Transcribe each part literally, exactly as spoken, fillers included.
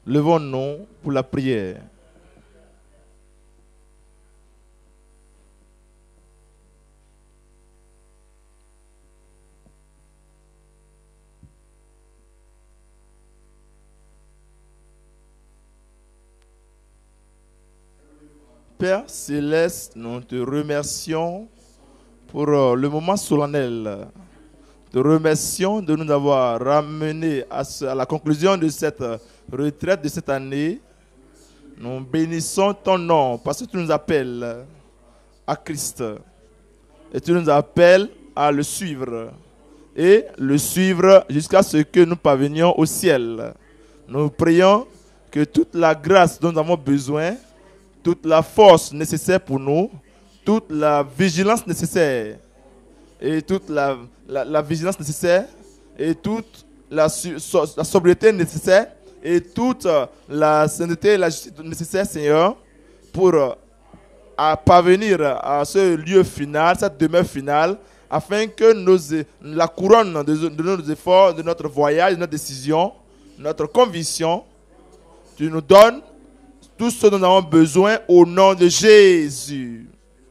Levons-nous pour la prière. Père Céleste, nous te remercions pour le moment solennel. Te remercions de nous avoir ramenés à, ce, à la conclusion de cette retraite de cette année. Nous bénissons ton nom parce que tu nous appelles à Christ. Et tu nous appelles à le suivre. Et le suivre jusqu'à ce que nous parvenions au ciel. Nous prions que toute la grâce dont nous avons besoin, toute la force nécessaire pour nous, toute la vigilance nécessaire, et toute la, la, la vigilance nécessaire, et toute la, so, la sobriété nécessaire, et toute la sainteté et la justice nécessaire, Seigneur, pour à parvenir à ce lieu final, cette demeure finale, afin que nos, la couronne de, de nos efforts, de notre voyage, de notre décision, notre conviction, tu nous donnes tout ce dont nous avons besoin au nom de Jésus.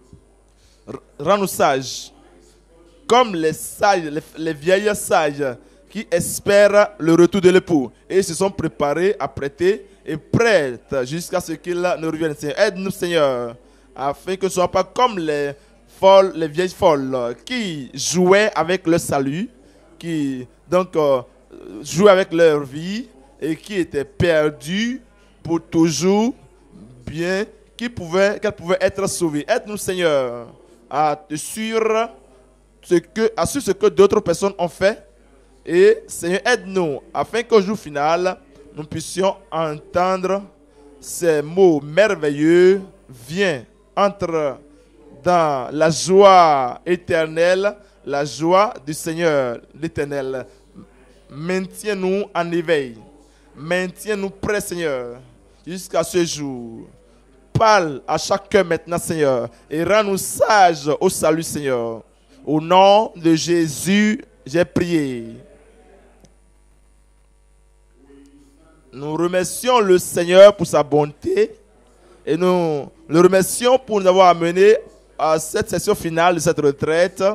Rends-nous sages, comme les sages, les, les vieilles sages qui espèrent le retour de l'époux et se sont préparés, apprêtés et prêts jusqu'à ce qu'il ne revienne. Seigneur, aide-nous, Seigneur, afin que ce ne soit pas comme les folles, les vieilles folles qui jouaient avec le salut, qui donc euh, jouaient avec leur vie et qui étaient perdus pour toujours, bien qu'elles pouvaient, qu'elles pouvaient être sauvées. Aide-nous, Seigneur, à te suivre ce que, à suivre ce que d'autres personnes ont fait. Et, Seigneur, aide-nous afin qu'au jour final, nous puissions entendre ces mots merveilleux. Viens, entre dans la joie éternelle, la joie du Seigneur, l'Éternel. Maintiens-nous en éveil. Maintiens-nous prêts, Seigneur, jusqu'à ce jour. Parle à chacun maintenant, Seigneur, et rends-nous sages au salut, Seigneur. Au nom de Jésus, j'ai prié. Nous remercions le Seigneur pour sa bonté et nous le remercions pour nous avoir amenés à cette session finale de cette retraite.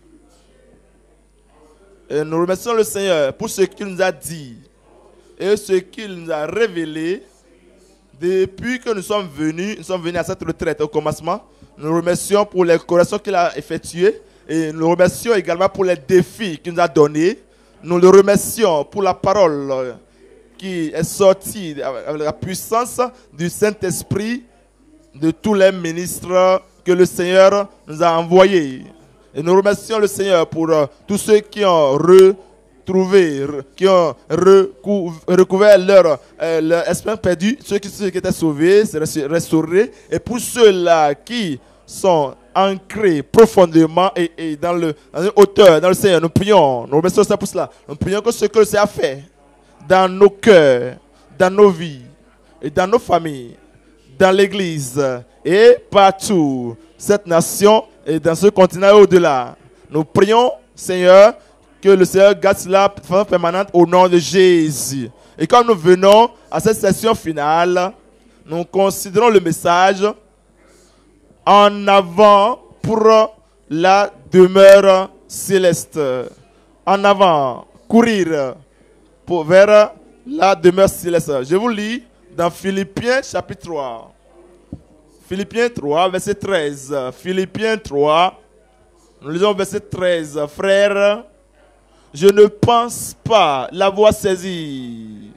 Et nous remercions le Seigneur pour ce qu'il nous a dit et ce qu'il nous a révélé depuis que nous sommes venus, nous sommes venus à cette retraite au commencement. Nous remercions pour les corrections qu'il a effectuées et nous remercions également pour les défis qu'il nous a donnés. Nous le remercions pour la parole qui est sortie avec la puissance du Saint-Esprit de tous les ministres que le Seigneur nous a envoyés. Et nous remercions le Seigneur pour uh, tous ceux qui ont retrouvé, re, qui ont recou recouvert leur, euh, leur espérance perdue, ceux qui, ceux qui étaient sauvés, restaurés, et pour ceux-là qui sont ancrés profondément et, et dans, le, dans une hauteur, dans le Seigneur, nous prions, nous remercions ça pour cela. Nous prions que ce que le Seigneur a fait dans nos cœurs, dans nos vies, et dans nos familles, dans l'Église, et partout, cette nation, et dans ce continent et au-delà. Nous prions, Seigneur, que le Seigneur garde cela de façon permanente au nom de Jésus. Et quand nous venons à cette session finale, nous considérons le message en avant pour la demeure céleste. En avant, courir pour, vers la demeure céleste. Je vous lis dans Philippiens chapitre trois. Philippiens trois, verset treize. Philippiens trois, nous lisons verset treize. Frères, je ne pense pas l'avoir saisi,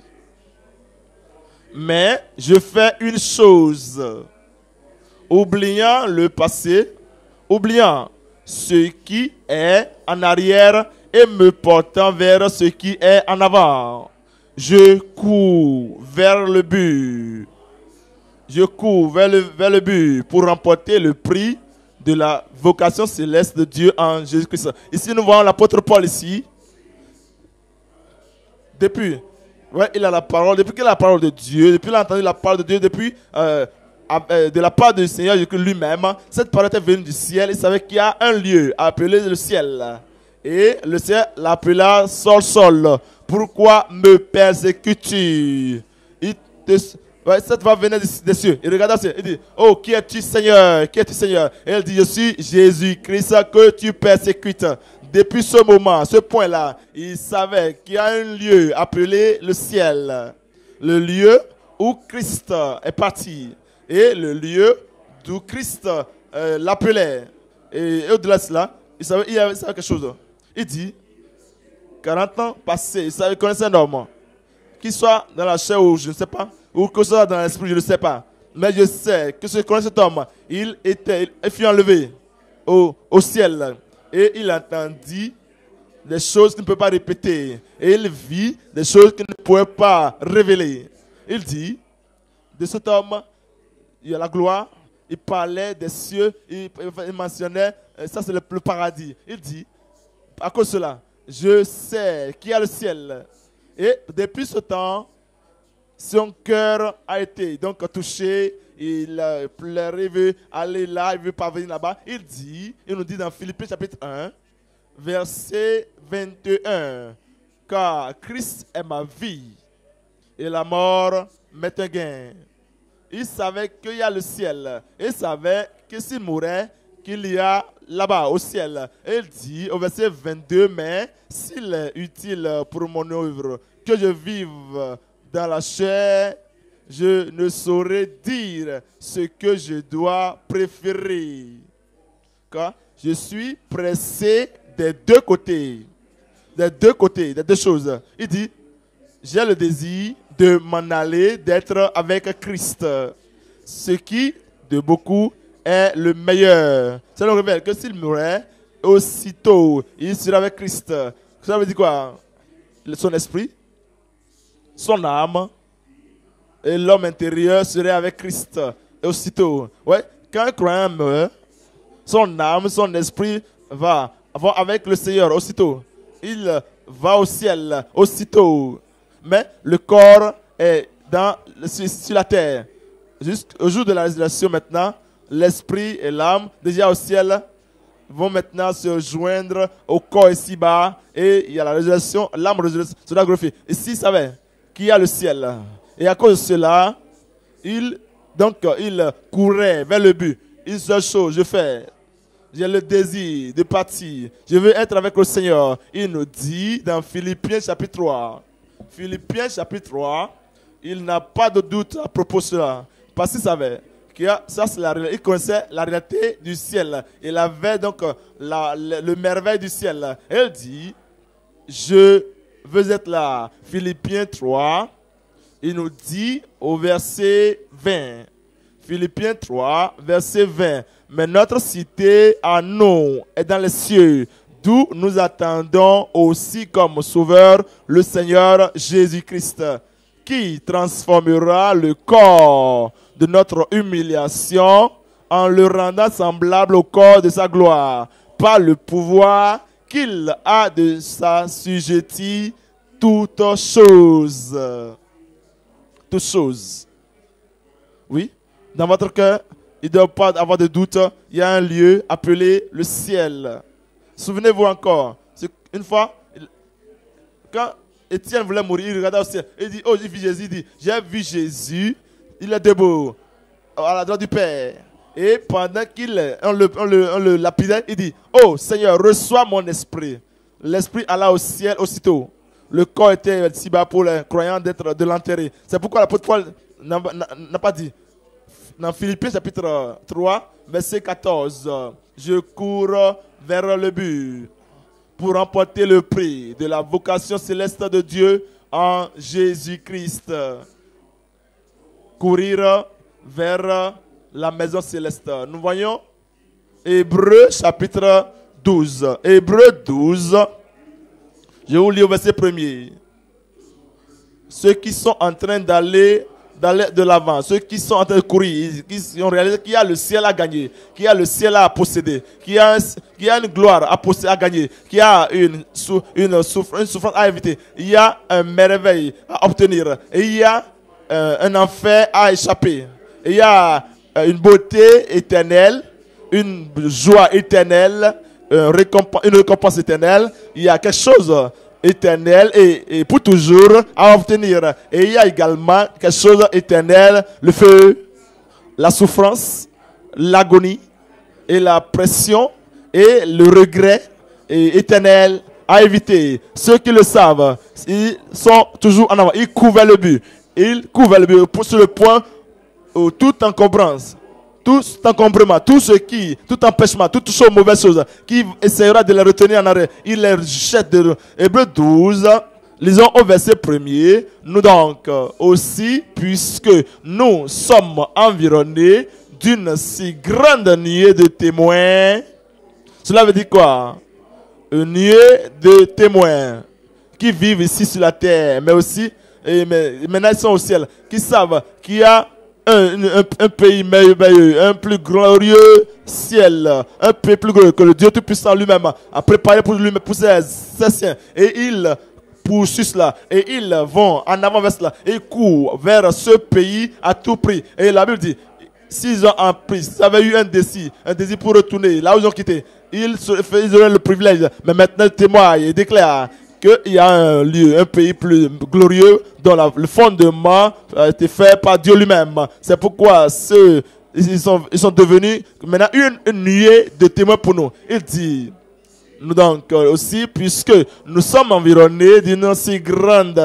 mais je fais une chose, oubliant le passé, oubliant ce qui est en arrière et me portant vers ce qui est en avant. Je cours vers le but. Je cours vers le, vers le but pour remporter le prix de la vocation céleste de Dieu en Jésus-Christ. Ici, nous voyons l'apôtre Paul ici. Depuis, ouais, il a la parole, depuis qu'il a la parole de Dieu, depuis qu'il a entendu la parole de Dieu, depuis euh, de la part du Seigneur lui-même, cette parole était venue du ciel. Il savait qu'il y a un lieu appelé le ciel. Et le Seigneur l'appela Saul, Saul. Pourquoi me persécutes-tu? te, ouais, cette voix venait des cieux. Il regardait au ciel. Il dit, oh, qui es-tu, Seigneur? Qui es-tu, Seigneur? Et elle dit, je suis Jésus-Christ que tu persécutes. Depuis ce moment, ce point-là, il savait qu'il y a un lieu appelé le ciel. Le lieu où Christ est parti. Et le lieu d'où Christ euh, l'appelait. Et, et au-delà de cela, il savait, il savait quelque chose. Il dit, quarante ans passés, il savait, il connaissait un homme. Qu'il soit dans la chair ou je ne sais pas, ou que ce soit dans l'esprit, je ne sais pas. Mais je sais que ce que connaît cet homme, il, était, il fut enlevé au, au ciel. Et il entendit des choses qu'il ne peut pas répéter. Et il vit des choses qu'il ne pouvait pas révéler. Il dit, de cet homme, il y a la gloire. Il parlait des cieux. Il, il mentionnait, ça c'est le, le paradis. Il dit, à cause de cela, je sais qu'il y a le ciel. Et depuis ce temps, son cœur a été donc touché. Il a pleuré, il veut aller là, il veut parvenir là-bas. Il dit, il nous dit dans Philippiens chapitre un, verset vingt et un, car Christ est ma vie et la mort m'est un gain. Il savait qu'il y a le ciel. Il savait que s'il mourait, qu'il y a là-bas au ciel. Et il dit au verset vingt-deux, mais s'il est utile pour mon œuvre que je vive dans la chair, je ne saurais dire ce que je dois préférer. Car je suis pressé des deux côtés. Des deux côtés, des deux choses. Il dit, j'ai le désir de m'en aller, d'être avec Christ. Ce qui, de beaucoup, est le meilleur. Ça nous révèle que s'il mourait, aussitôt, il serait avec Christ. Ça veut dire quoi? Son esprit, son âme, et l'homme intérieur serait avec Christ. Et aussitôt, ouais, quand un croyant meurt, son âme, son esprit va, va avec le Seigneur aussitôt. Il va au ciel aussitôt. Mais le corps est dans, sur, sur la terre. Jusqu'au jour de la résurrection maintenant, l'esprit et l'âme, déjà au ciel, vont maintenant se joindre au corps ici-bas. Et il y a la résurrection, l'âme sera glorifiée. Ici, il savait qu'il y a le ciel. Et à cause de cela, il, donc, il courait vers le but. Une seule chose, je fais. J'ai le désir de partir. Je veux être avec le Seigneur. Il nous dit dans Philippiens chapitre trois. Philippiens chapitre trois, il n'a pas de doute à propos de cela. Parce qu'il savait que ça, c'est la, il connaissait la réalité du ciel. Il avait donc la, le, le merveille du ciel. Et il dit, je veux être là. Philippiens trois, il nous dit au verset vingt. Philippiens trois, verset vingt. Mais notre cité à nous est dans les cieux, d'où nous attendons aussi comme sauveur le Seigneur Jésus-Christ, qui transformera le corps de notre humiliation en le rendant semblable au corps de sa gloire, par le pouvoir qu'il a de s'assujettir toutes choses. Toutes choses. Oui, dans votre cœur, il ne doit pas avoir de doute. Il y a un lieu appelé le ciel. Souvenez-vous encore. Une fois, quand Étienne voulait mourir, il regardait au ciel. Il dit, oh, j'ai vu Jésus. Il dit, j'ai vu Jésus. Il est debout à la droite du Père. Et pendant qu'il on le, on le, on le lapidait, il dit, oh Seigneur, reçois mon esprit. L'esprit alla au ciel aussitôt. Le corps était si bas pour les croyants d'être de l'enterrer. C'est pourquoi l'apôtre Paul n'a pas dit. Dans Philippiens chapitre trois, verset quatorze, je cours vers le but pour remporter le prix de la vocation céleste de Dieu en Jésus-Christ. Courir vers la maison céleste. Nous voyons Hébreux chapitre douze. Hébreux douze, je vous lis au verset premier. Ceux qui sont en train d'aller de l'avant, ceux qui sont en train de courir, qui ont réalisé qu'il y a le ciel à gagner, qu'il y a le ciel à posséder, qu'il y a, qu'il y a une gloire à posséder, à gagner, qu'il y a une, une, souffrance, une souffrance à éviter, il y a un merveille à obtenir, et il y a euh, un enfer à échapper, et il y a euh, une beauté éternelle, une joie éternelle, une récompense, une récompense éternelle. Il y a quelque chose éternel et, et pour toujours à obtenir. Et il y a également quelque chose d'éternel, le feu, la souffrance, l'agonie et la pression et le regret et éternel à éviter. Ceux qui le savent, ils sont toujours en avant. Ils couvrent le but. Ils couvrent le but pour sur le point où toute encombrance, tout encombrement, tout ce qui, tout empêchement, toute chose mauvaise chose qui essaiera de les retenir en arrêt, il les jette de Hébreux douze, lisons au verset premier. Nous donc aussi, puisque nous sommes environnés d'une si grande nuée de témoins, cela veut dire quoi? Une nuée de témoins qui vivent ici sur la terre, mais aussi, et mais, maintenant ils sont au ciel, qui savent qu'il y a Un, un, un pays merveilleux, un plus glorieux ciel, un pays plus glorieux que le Dieu Tout-Puissant lui-même a préparé pour lui-même, pour ses, ses siens. Et ils poursuivent cela, et ils vont en avant vers cela, et ils courent vers ce pays à tout prix. Et la Bible dit, s'ils ont un prix, s'ils avaient eu un désir, un désir pour retourner là où ils ont quitté, ils, ils auraient le privilège. Mais maintenant, ils témoignent et déclarent qu'il y a un lieu, un pays plus glorieux dont la, le fondement a été fait par Dieu lui-même. C'est pourquoi ceux, ils, sont, ils sont devenus maintenant une, une nuée de témoins pour nous. Il dit, nous donc aussi, puisque nous sommes environnés d'une si grande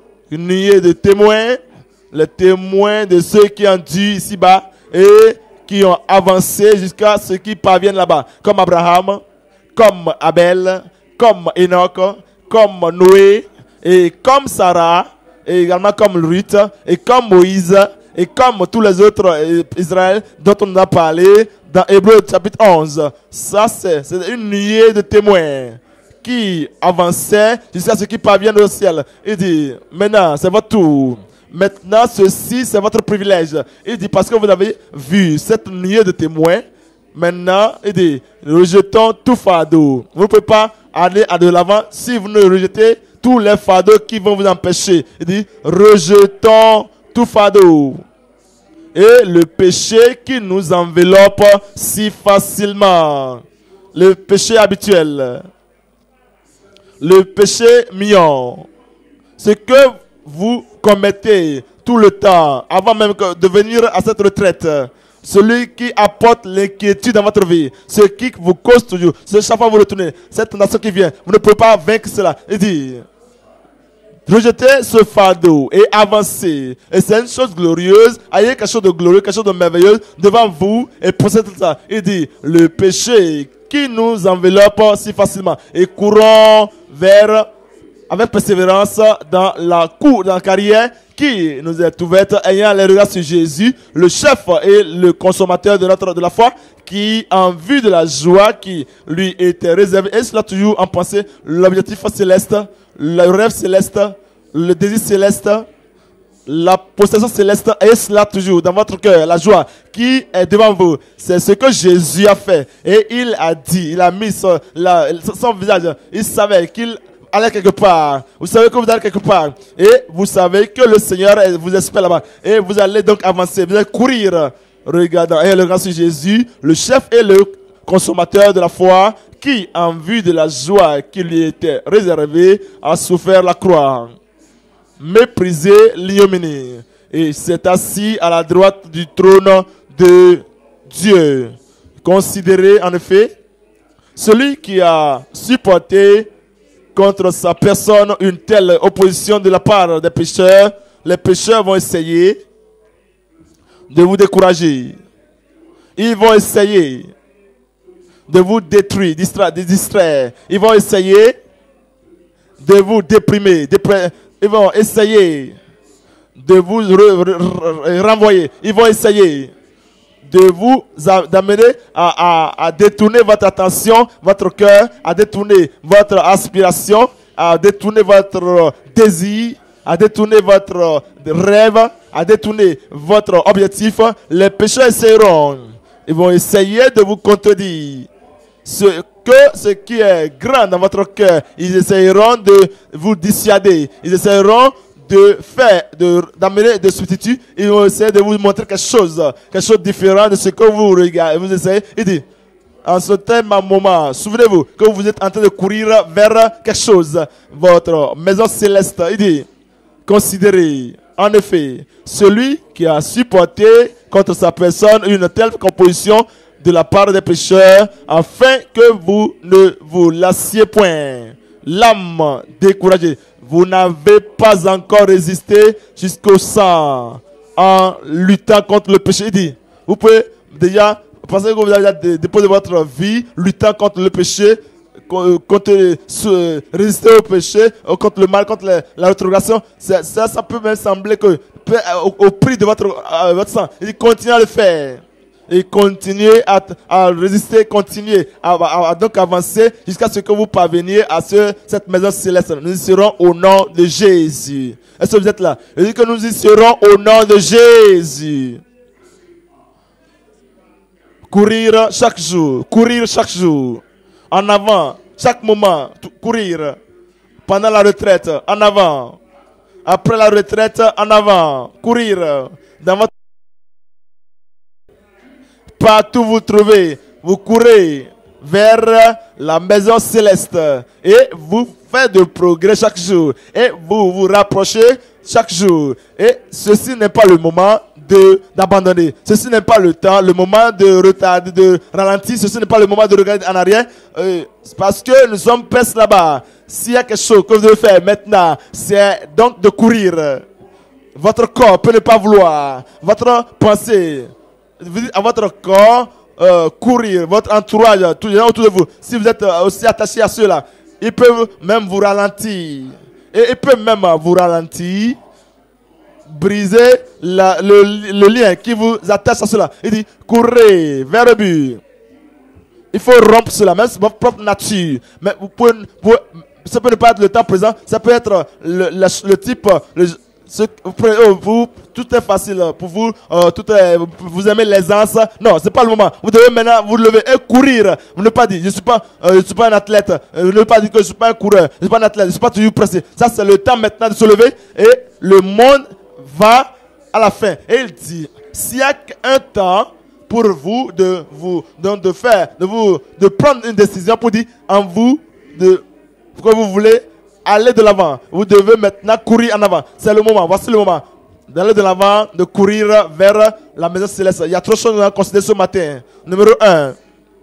nuée de témoins, les témoins de ceux qui ont dû ici-bas et qui ont avancé jusqu'à ceux qui parviennent là-bas, comme Abraham, comme Abel, comme Enoch, comme Noé, et comme Sarah, et également comme Ruth, et comme Moïse, et comme tous les autres Israël dont on a parlé dans Hébreux chapitre onze. Ça, c'est une nuée de témoins qui avançaient jusqu'à ce qui parviennent au ciel. Il dit, maintenant, c'est votre tour. Maintenant, ceci, c'est votre privilège. Il dit, parce que vous avez vu cette nuée de témoins, maintenant, il dit, rejetons tout fardeau. Vous ne pouvez pas aller à de l'avant si vous ne rejetez tous les fardeaux qui vont vous empêcher. Il dit, rejetons tout fardeau. Et le péché qui nous enveloppe si facilement. Le péché habituel. Le péché mignon. Ce que vous commettez tout le temps, avant même de venir à cette retraite. Celui qui apporte l'inquiétude dans votre vie, ce qui vous cause toujours, ce chaque fois vous retournez, cette tentation qui vient, vous ne pouvez pas vaincre cela. Il dit, rejetez ce fardeau et avancez. Et c'est une chose glorieuse, ayez quelque chose de glorieux, quelque chose de merveilleux devant vous et procédez ça. Il dit, le péché qui nous enveloppe si facilement et courons vers, avec persévérance dans la cour, dans la carrière qui nous est ouverte, ayant les regards sur Jésus, le chef et le consommateur de notre de la foi, qui en vue de la joie qui lui était réservée, et cela toujours en pensée, l'objectif céleste, le rêve céleste, le désir céleste, la possession céleste, et cela toujours dans votre cœur, la joie qui est devant vous. C'est ce que Jésus a fait. Et il a dit, il a mis son, la, son visage, il savait qu'il allez quelque part. Vous savez que vous allez quelque part. Et vous savez que le Seigneur vous espère là-bas. Et vous allez donc avancer. Vous allez courir. Regardant. Et le grand sur Jésus, le chef et le consommateur de la foi, qui, en vue de la joie qui lui était réservée, a souffert la croix. Méprisé l'ignominie. Et s'est assis à la droite du trône de Dieu. Considérez en effet celui qui a supporté contre sa personne une telle opposition de la part des pécheurs. Les pécheurs vont essayer de vous décourager. Ils vont essayer de vous détruire, distraire, de distraire. Ils vont essayer de vous déprimer. Ils vont essayer de vous renvoyer. Ils vont essayer de vous d'amener à, à, à détourner votre attention, votre cœur, à détourner votre aspiration, à détourner votre désir, à détourner votre rêve, à détourner votre objectif. Les pécheurs essaieront. Ils vont essayer de vous contredire. Ce que ce qui est grand dans votre cœur, ils essaieront de vous dissuader. Ils essaieront de faire, de, d'amener des substituts. Ils vont essayer de vous montrer quelque chose, quelque chose de différent de ce que vous regardez. Vous essayez. Il dit, En ce thème, moment, souvenez-vous que vous êtes en train de courir vers quelque chose. Votre maison céleste. Il dit, considérez, en effet, celui qui a supporté contre sa personne une telle composition de la part des pécheurs, afin que vous ne vous lassiez point. L'âme découragée, vous n'avez pas encore résisté jusqu'au sang en luttant contre le péché. Il dit, vous pouvez déjà penser que vous avez déjà déposé votre vie luttant contre le péché, contre, résister au péché, contre le mal, contre la, la rétrogradation. Ça, ça, ça peut même sembler que au, au prix de votre, euh, votre sang. Il dit, continuez à le faire. Et continuez à, à résister, continuez à, à, à donc avancer jusqu'à ce que vous parveniez à ce, cette maison céleste. Nous y serons au nom de Jésus. Est-ce que vous êtes là? Il dit que nous y serons au nom de Jésus. Courir chaque jour, courir chaque jour, en avant, chaque moment, courir. Pendant la retraite, en avant. Après la retraite, en avant, courir. Dans votre partout où vous trouvez, vous courez vers la maison céleste et vous faites de progrès chaque jour et vous vous rapprochez chaque jour. Et ceci n'est pas le moment de d'abandonner. Ceci n'est pas le temps, le moment de retarder, de ralentir. Ceci n'est pas le moment de regarder en arrière euh, parce que nous sommes presque là-bas. S'il y a quelque chose que vous devez faire maintenant, c'est donc de courir. Votre corps peut ne pas vouloir. Votre pensée, vous dites à votre corps, euh, courir, votre entourage, tous les gens autour de vous, si vous êtes aussi attaché à ceux-là, ils peuvent même vous ralentir. Et ils peuvent même vous ralentir, briser la, le, le lien qui vous attache à cela. Il dit, courez vers le but. Il faut rompre cela, même c'est votre propre nature. Mais vous pouvez, vous pouvez, ça peut ne pas être le temps présent, ça peut être le, le, le type, le, Ce, vous, vous, tout est facile pour vous, euh, tout est, vous aimez l'aisance. Non, c'est pas le moment. Vous devez maintenant vous lever et courir. Vous ne pas dire, je suis pas, euh, je suis pas un athlète. Euh, vous ne pas dire que je suis pas un coureur. Je suis pas un athlète. Je suis pas toujours pressé. Ça, c'est le temps maintenant de se lever et le monde va à la fin. Et il dit, s'il y a un temps pour vous de vous, donc de faire, de vous, de prendre une décision pour dire en vous de que vous voulez aller de l'avant. Vous devez maintenant courir en avant. C'est le moment. Voici le moment. D'aller de l'avant, de courir vers la maison céleste. Il y a trop de choses à considérer ce matin. Numéro un.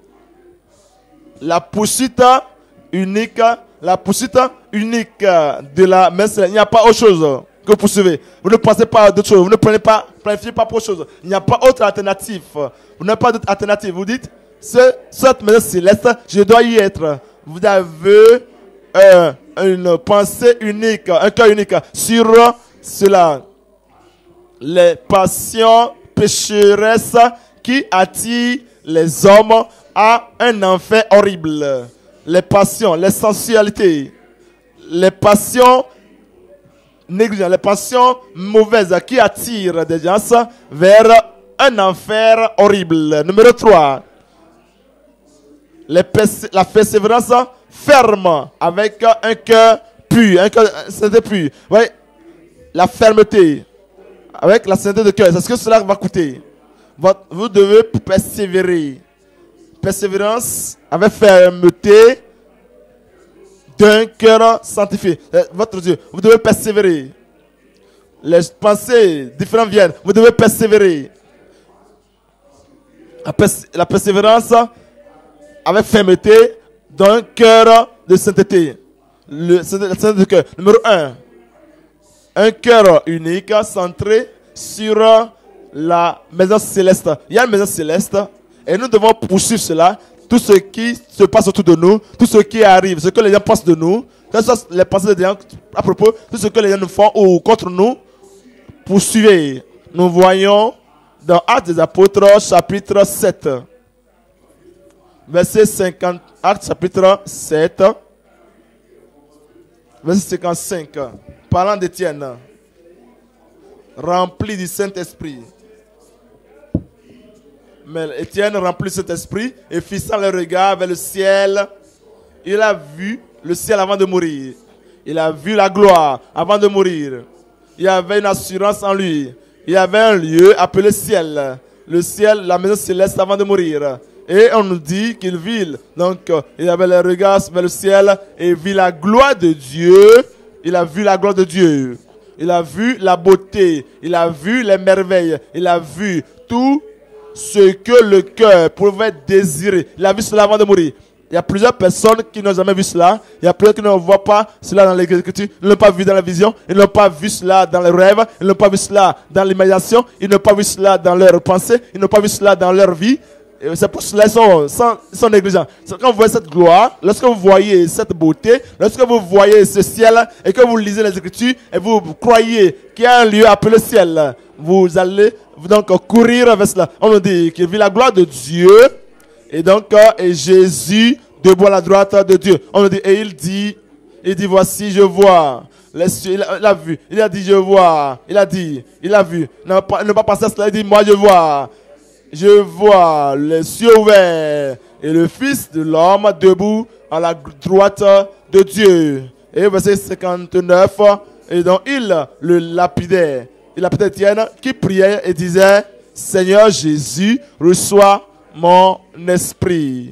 La poursuite unique. La poursuite unique de la maison céleste. Il n'y a pas autre chose que vous poursuivez. Vous ne pensez pas à d'autres choses. Vous ne prenez pas, planifiez pas pour autre chose. Il n'y a pas autre alternative. Vous n'avez pas d'autre alternative. Vous dites, ce, cette maison céleste, je dois y être. Vous avez euh, une pensée unique, un cœur unique sur cela. Les passions pécheresses qui attirent les hommes à un enfer horrible. Les passions, les sensualités, les passions négligentes, les passions mauvaises qui attirent des gens vers un enfer horrible. Numéro trois. Les pers- la persévérance ferme avec un cœur pur, un cœur sainteté pur. Oui, la fermeté avec la sainteté de cœur, c'est ce que cela va coûter. Votre, vous devez persévérer. Persévérance avec fermeté d'un cœur sanctifié. Votre Dieu, vous devez persévérer. Les pensées différentes viennent, vous devez persévérer. La, pers- la persévérance avec fermeté d'un cœur de sainteté. Le, la sainteté de cœur. Numéro un. Un cœur unique centré sur la maison céleste. Il y a une maison céleste et nous devons poursuivre cela. Tout ce qui se passe autour de nous, tout ce qui arrive, ce que les gens pensent de nous, que ce soit les pensées des gens à propos, tout ce que les gens nous font ou contre nous, poursuivez. Nous voyons dans Actes des Apôtres, chapitre sept. Verset cinquante, Actes chapitre sept, verset cinquante-cinq. Parlant d'Étienne, rempli du Saint-Esprit. Mais Étienne, rempli du Saint-Esprit, et fixant le regard vers le ciel, il a vu le ciel avant de mourir. Il a vu la gloire avant de mourir. Il y avait une assurance en lui. Il y avait un lieu appelé ciel. Le ciel, la maison céleste avant de mourir. Et on nous dit qu'il vit, donc euh, il avait le regard vers le ciel et vit la gloire de Dieu. Il a vu la gloire de Dieu. Il a vu la beauté. Il a vu les merveilles. Il a vu tout ce que le cœur pouvait désirer. Il a vu cela avant de mourir. Il y a plusieurs personnes qui n'ont jamais vu cela. Il y a plusieurs qui ne voient pas cela dans l'Écriture. Ils ne l'ont pas vu dans la vision. Ils n'ont pas vu cela dans les rêves. Ils n'ont pas vu cela dans l'imagination. Ils n'ont pas vu cela dans leurs pensées. Ils n'ont pas vu cela dans leur vie. Et c'est pour cela qu'ils sont, sont, sont négligents. Quand vous voyez cette gloire, lorsque vous voyez cette beauté, lorsque vous voyez ce ciel et que vous lisez les Écritures et vous croyez qu'il y a un lieu appelé ciel, vous allez donc courir vers cela. On nous dit qu'il vit la gloire de Dieu. Et donc, et Jésus debout à la droite de Dieu. On nous dit, et il dit, il dit, voici, je vois. Les cieux, il, a, il a vu. Il a dit, je vois. Il a dit, il a vu. Il n'a pas, pas passé à cela. Il dit, moi, je vois. Je vois les cieux ouverts et le Fils de l'homme debout à la droite de Dieu. Et verset cinquante-neuf, et donc il le lapidait. Il lapidait Étienne qui priait et disait, Seigneur Jésus, reçois mon esprit.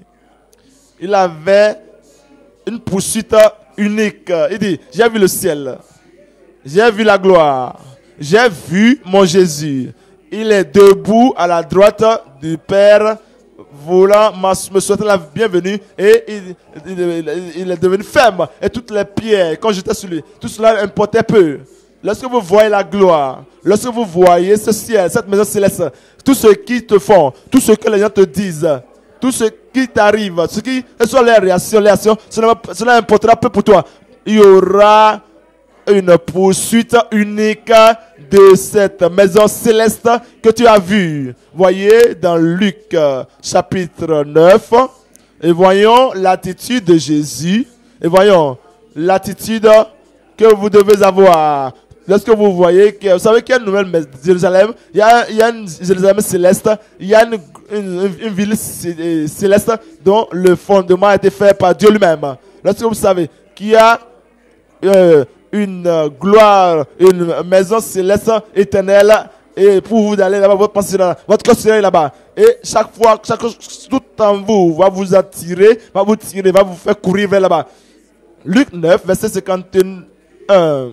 Il avait une poursuite unique. Il dit, j'ai vu le ciel, j'ai vu la gloire, j'ai vu mon Jésus. Il est debout à la droite du Père, voulant me souhaiter la bienvenue, et il, il, il est devenu ferme. Et toutes les pierres, quand j'étais sur lui, tout cela importait peu. Lorsque vous voyez la gloire, lorsque vous voyez ce ciel, cette maison céleste, tout ce qui te font, tout ce que les gens te disent, tout ce qui t'arrive, ce qui sont les réactions, les réactions, cela, cela importera peu pour toi. Il y aura une poursuite unique de cette maison céleste que tu as vue. Voyez dans Luc chapitre neuf, et voyons l'attitude de Jésus, et voyons l'attitude que vous devez avoir. Lorsque vous voyez que, vous savez qu'il y a une nouvelle Jérusalem, il y a, il y a une Jérusalem céleste, il y a une, une, une ville céleste dont le fondement a été fait par Dieu lui-même. Lorsque vous savez qu'il y a euh, une gloire, une maison céleste éternelle, et pour vous d'aller là-bas, votre pensée là, votre cœur est là-bas. Et chaque fois, chaque chose, tout en vous va vous attirer, va vous tirer, va vous faire courir vers là-bas. Luc neuf, verset cinquante et un.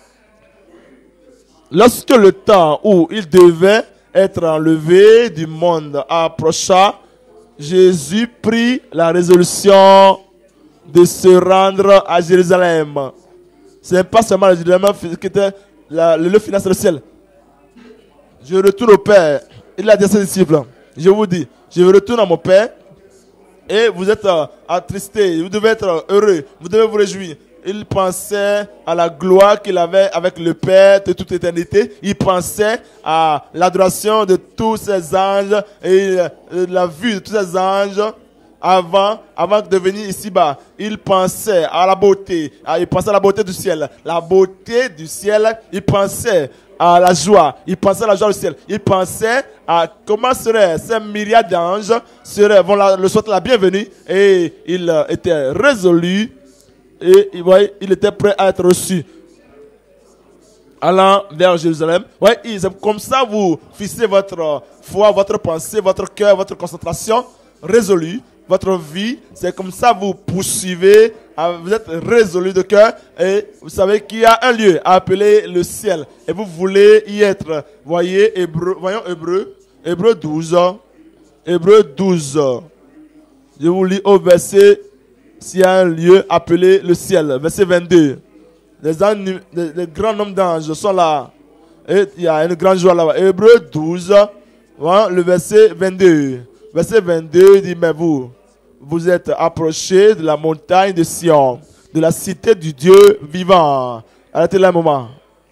Lorsque le temps où il devait être enlevé du monde approcha, Jésus prit la résolution de se rendre à Jérusalem. Ce n'est pas seulement la Jérusalem qui était la, le lieu final sur le ciel. Je retourne au Père. Il a dit à ses disciples, je vous dis, je retourne à mon Père et vous êtes euh, attristés, vous devez être heureux, vous devez vous réjouir. Il pensait à la gloire qu'il avait avec le Père de toute éternité. Il pensait à l'adoration de tous ces anges et la vue de tous ces anges avant, avant de venir ici-bas. Il pensait à la beauté. Il pensait à la beauté du ciel. La beauté du ciel, il pensait à la joie. Il pensait à la joie du ciel. Il pensait à comment seraient ces myriades d'anges seraient, vont la, le souhaiter la bienvenue. Et il euh, était résolu. Et il, voyez, il était prêt à être reçu. Allant vers Jérusalem. Ouais, c'est comme ça vous fixez votre foi, votre pensée, votre cœur, votre concentration résolue. Votre vie, c'est comme ça vous poursuivez. Vous êtes résolu de cœur. Et vous savez qu'il y a un lieu appelé le ciel. Et vous voulez y être. Voyez, Hébreu, voyons Hébreu. Hébreu douze. Hébreu douze. Je vous lis au verset. S'il y a un lieu appelé le ciel, verset vingt-deux. Les, les, les grands nombres d'anges sont là. Et il y a une grande joie là-bas. Hébreu douze, voilà, le verset vingt-deux. Verset vingt-deux dit, mais vous, vous êtes approchés de la montagne de Sion, de la cité du Dieu vivant. Arrêtez là un moment.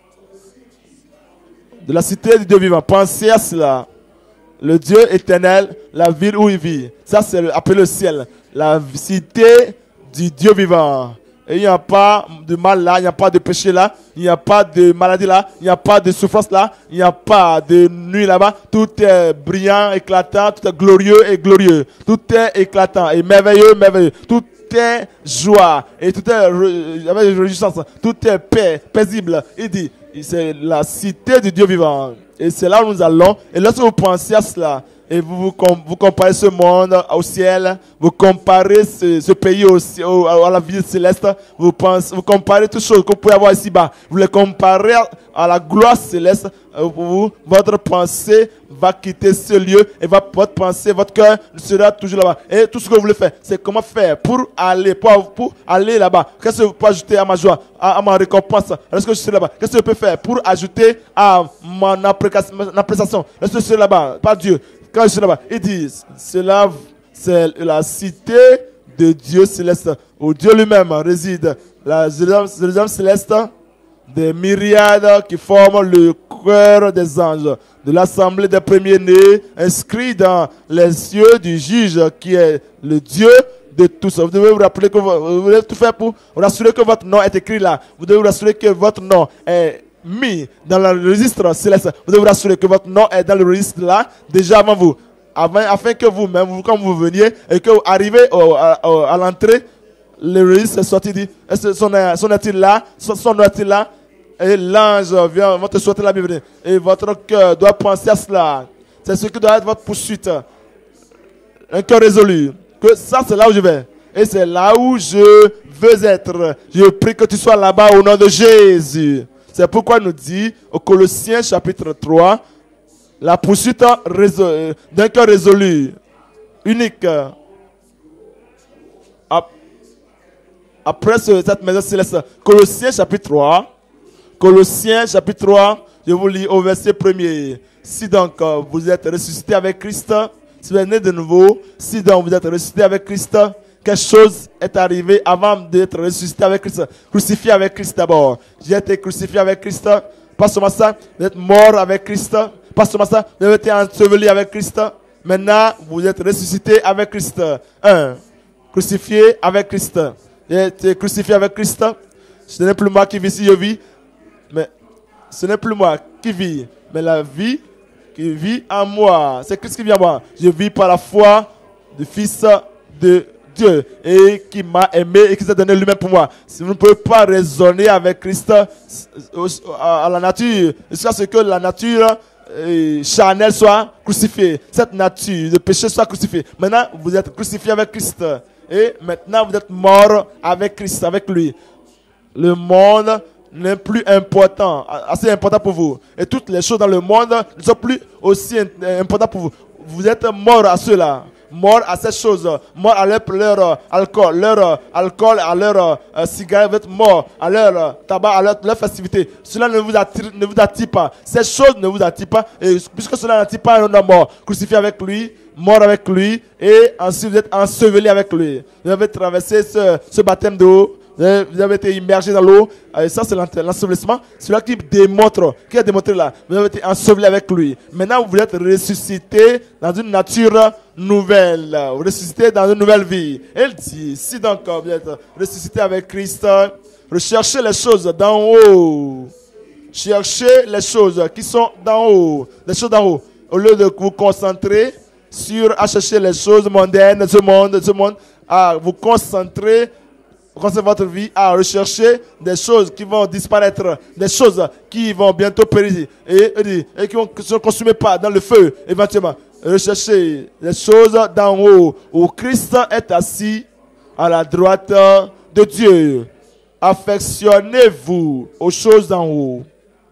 De la cité du Dieu vivant. Pensez à cela. Le Dieu éternel, la ville où il vit. Ça, c'est appelé le ciel. La cité du Dieu vivant. Et il n'y a pas de mal là, il n'y a pas de péché là, il n'y a pas de maladie là, il n'y a pas de souffrance là, il n'y a pas de nuit là-bas. Tout est brillant, éclatant, tout est glorieux et glorieux. Tout est éclatant et merveilleux, merveilleux. Tout est joie et tout est avec réjouissance. Tout est paix, paisible. Il dit, c'est la cité du Dieu vivant. Et c'est là où nous allons. Et lorsque vous pensez à cela, et vous, vous, vous comparez ce monde au ciel, vous comparez ce, ce pays au, au, à la vie céleste, vous, pensez, vous comparez toutes choses que vous pouvez avoir ici-bas, vous les comparez à la gloire céleste, vous, votre pensée va quitter ce lieu et va, votre pensée, votre cœur sera toujours là-bas. Et tout ce que vous voulez faire, c'est comment faire pour aller, pour, pour aller là-bas. Qu'est-ce que je peux ajouter à ma joie, à, à ma récompense, lorsque je suis là-bas? Qu'est-ce que je peux faire pour ajouter à mon appréciation, lorsque je suis là-bas, par Dieu? Quand je suis là-bas, il dit, cela, c'est la cité de Dieu céleste, où Dieu lui-même réside. La Jérusalem céleste, des myriades qui forment le cœur des anges, de l'assemblée des premiers-nés, inscrits dans les cieux du juge qui est le Dieu de tous. Vous devez vous rappeler que vous, vous devez tout faire pour vous rassurer que votre nom est écrit là. Vous devez vous rassurer que votre nom est mis dans le registre céleste. Vous devez vous rassurer que votre nom est dans le registre là, déjà avant vous. Avant, afin que vous-même, vous, comme vous veniez et que vous arrivez au, à, à, à l'entrée, le registre est sorti, dit, est-ce son, son est-il là? Son, son est-il là? Et l'ange vient, va te souhaiter la bienvenue. Et votre cœur doit penser à cela. C'est ce qui doit être votre poursuite. Un cœur résolu. Que ça, c'est là où je vais. Et c'est là où je veux être. Je prie que tu sois là-bas au nom de Jésus. C'est pourquoi il nous dit au Colossiens chapitre trois, la poursuite d'un cœur résolu, unique. Après cette maison céleste, Colossiens chapitre trois, Colossiens chapitre trois, je vous lis au verset premier. Si donc vous êtes ressuscité avec Christ, si vous êtes né de nouveau, si donc vous êtes ressuscité avec Christ, quelque chose est arrivé avant d'être ressuscité avec Christ. Crucifié avec Christ d'abord. J'ai été crucifié avec Christ. Pas seulement ça, vous êtes mort avec Christ. Pas seulement ça, vous avez été enseveli avec Christ. Maintenant, vous êtes ressuscité avec Christ. Un, crucifié avec Christ. J'ai été crucifié avec Christ. Ce n'est plus moi qui vis si je vis. Mais ce n'est plus moi qui vis. Mais la vie qui vit en moi. C'est Christ qui vit en moi. Je vis par la foi du Fils de Dieu et qui m'a aimé et qui s'est donné lui-même pour moi. Si vous ne pouvez pas raisonner avec Christ à la nature, jusqu'à ce que la nature charnelle soit crucifiée, cette nature de péché soit crucifiée. Maintenant, vous êtes crucifié avec Christ et maintenant vous êtes mort avec Christ, avec lui. Le monde n'est plus important, assez important pour vous. Et toutes les choses dans le monde ne sont plus aussi importantes pour vous. Vous êtes mort à cela. Mort à ces choses, mort à leur, leur euh, alcool, leur euh, alcool, à leur euh, cigarette, vous êtes mort à leur euh, tabac, à leur, leur festivité. Cela ne vous, attire, ne vous attire pas. Ces choses ne vous attirent pas. Et puisque cela n'attire pas un homme mort, crucifié avec lui, mort avec lui, et ensuite vous êtes enseveli avec lui. Vous avez traversé ce, ce baptême d'eau. Vous avez été immergé dans l'eau. Et ça, c'est l'ensevelissement. Celui qui démontre, qui a démontré là. Vous avez été enseveli avec lui. Maintenant, vous êtes ressuscité dans une nature nouvelle. Vous ressuscité dans une nouvelle vie. Elle dit, si donc vous êtes ressuscité avec Christ, recherchez les choses d'en haut. Cherchez les choses qui sont d'en haut. Les choses d'en haut. Au lieu de vous concentrer sur à chercher les choses mondaines de ce monde, de ce monde, à vous concentrer Commencez votre vie à rechercher des choses qui vont disparaître, des choses qui vont bientôt périr et, et, et qui ne se consument pas dans le feu éventuellement. Recherchez les choses d'en haut où Christ est assis à la droite de Dieu. Affectionnez-vous aux choses d'en haut.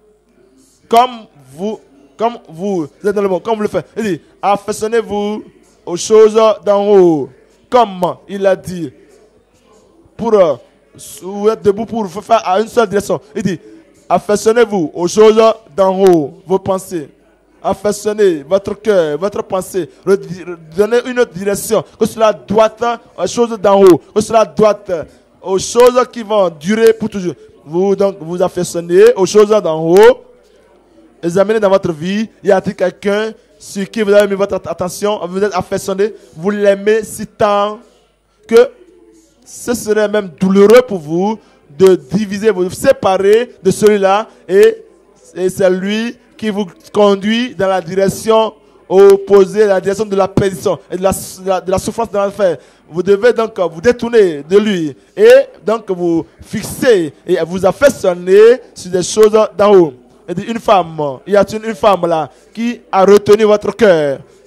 Comme vous, comme vous, vous êtes dans le monde, comme vous le faites. Il dit, affectionnez-vous aux choses d'en haut. Comme il a dit. Pour euh, vous êtes debout pour vous faire à une seule direction. Il dit, affectionnez-vous aux choses d'en haut, vos pensées. Affectionnez votre cœur, votre pensée. Donnez une autre direction. Que cela doit aux choses d'en haut. Que cela doit aux choses qui vont durer pour toujours. Vous donc vous affectionnez aux choses d'en haut. Examinez dans votre vie. Y a-t-il quelqu'un sur qui vous avez mis votre attention? Vous êtes affectionné. Vous l'aimez si tant que ce serait même douloureux pour vous de diviser, vous séparer de celui-là et, et c'est lui qui vous conduit dans la direction opposée, la direction de la perdition et de la, de la, de la souffrance de l'enfer. Vous devez donc vous détourner de lui et donc vous fixer et vous affectionner sur des choses d'en haut. Et une femme, il y a une, une femme là qui a retenu votre cœur.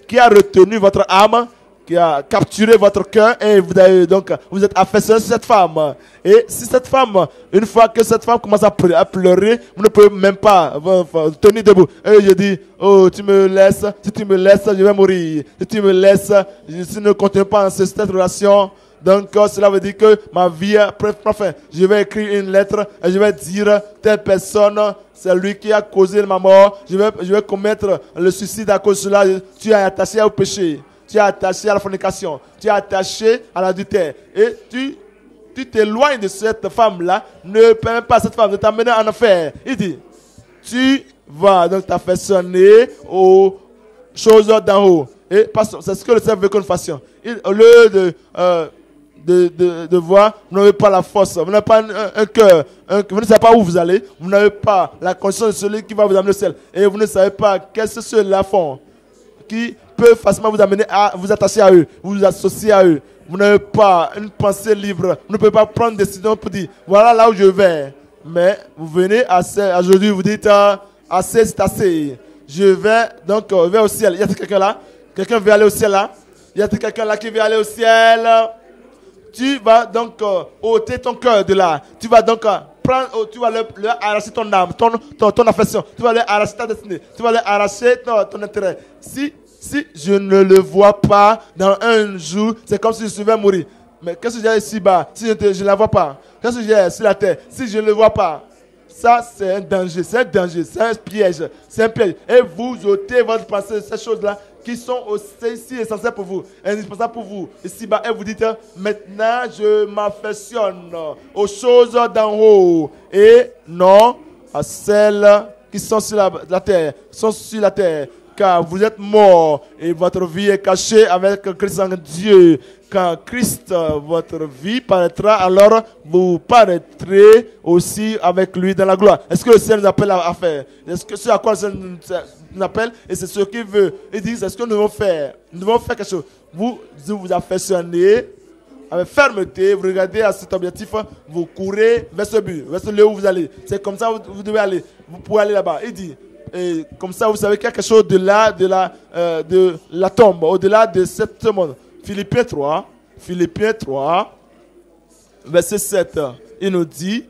qui a retenu votre âme, qui a capturé votre cœur et vous avez donc vous êtes affectionné sur cette femme. Et si cette femme, une fois que cette femme commence à pleurer, vous ne pouvez même pas tenir debout. Et je dis, oh, tu me laisses, si tu me laisses, je vais mourir. Si tu me laisses, si tu ne continues pas dans cette relation, donc cela veut dire que ma vie, enfin, je vais écrire une lettre et je vais dire, telle personne, c'est lui qui a causé ma mort, je vais, je vais commettre le suicide à cause de cela, tu es attaché au péché. Tu es attaché à la fornication, tu es attaché à l'adultère. Et tu tu t'éloignes de cette femme-là, ne permets pas à cette femme de t'amener en enfer. Il dit, tu vas donc t'affectionner aux choses d'en haut. Et c'est ce que le Seigneur veut que nous fassions. Il, au lieu de, euh, de, de, de voir, vous n'avez pas la force, vous n'avez pas un, un, un cœur, un, vous ne savez pas où vous allez, vous n'avez pas la conscience de celui qui va vous amener au ciel. Et vous ne savez pas qu'est-ce que ceux-là font, qui peut facilement vous amener à vous attacher à eux, vous associer à eux. Vous n'avez pas une pensée libre. Vous ne pouvez pas prendre une décision pour dire, voilà là où je vais. Mais vous venez aujourd'hui, vous dites, euh, assez, c'est assez. Je vais donc euh, vers au ciel. Y a-t-il quelqu'un là? Quelqu'un veut aller au ciel là? Y a-t-il quelqu'un là qui veut aller au ciel? Tu vas donc euh, ôter ton cœur de là. Tu vas donc euh, prendre, oh, tu vas leur, leur arracher ton âme, ton, ton, ton affection. Tu vas leur arracher ta destinée. Tu vas leur arracher ton, ton intérêt. Si Si je ne le vois pas dans un jour, c'est comme si je vais mourir. Mais qu'est-ce que j'ai ici-bas si je ne la vois pas? Qu'est-ce que j'ai sur la terre si je ne le vois pas? Ça, c'est un danger, c'est un danger, c'est un piège, c'est un piège. Et vous ôtez votre pensée de ces choses-là qui sont aussi si essentielles pour vous, indispensables pour vous. Ici-bas, et vous dites, maintenant, je m'affectionne aux choses d'en haut et non à celles qui sont sur la, la terre, sont sur la terre. Car vous êtes mort et votre vie est cachée avec Christ en Dieu. Quand Christ, votre vie paraîtra, alors vous paraîtrez aussi avec lui dans la gloire. Est-ce que le Seigneur nous appelle à faire? Est-ce que c'est à quoi le Seigneur nous appelle? Et c'est ce qu'il veut. Il dit, est-ce que nous devons faire? Nous devons faire quelque chose. Vous vous affectionnez avec fermeté, vous regardez à cet objectif, vous courez vers ce but, vers ce lieu où vous allez. C'est comme ça que vous devez aller. Vous pouvez aller là-bas. Il dit, et comme ça, vous savez quelque chose de là, de la, euh, de la tombe, au-delà de ce monde. Philippiens trois, Philippiens trois, verset sept, il nous dit,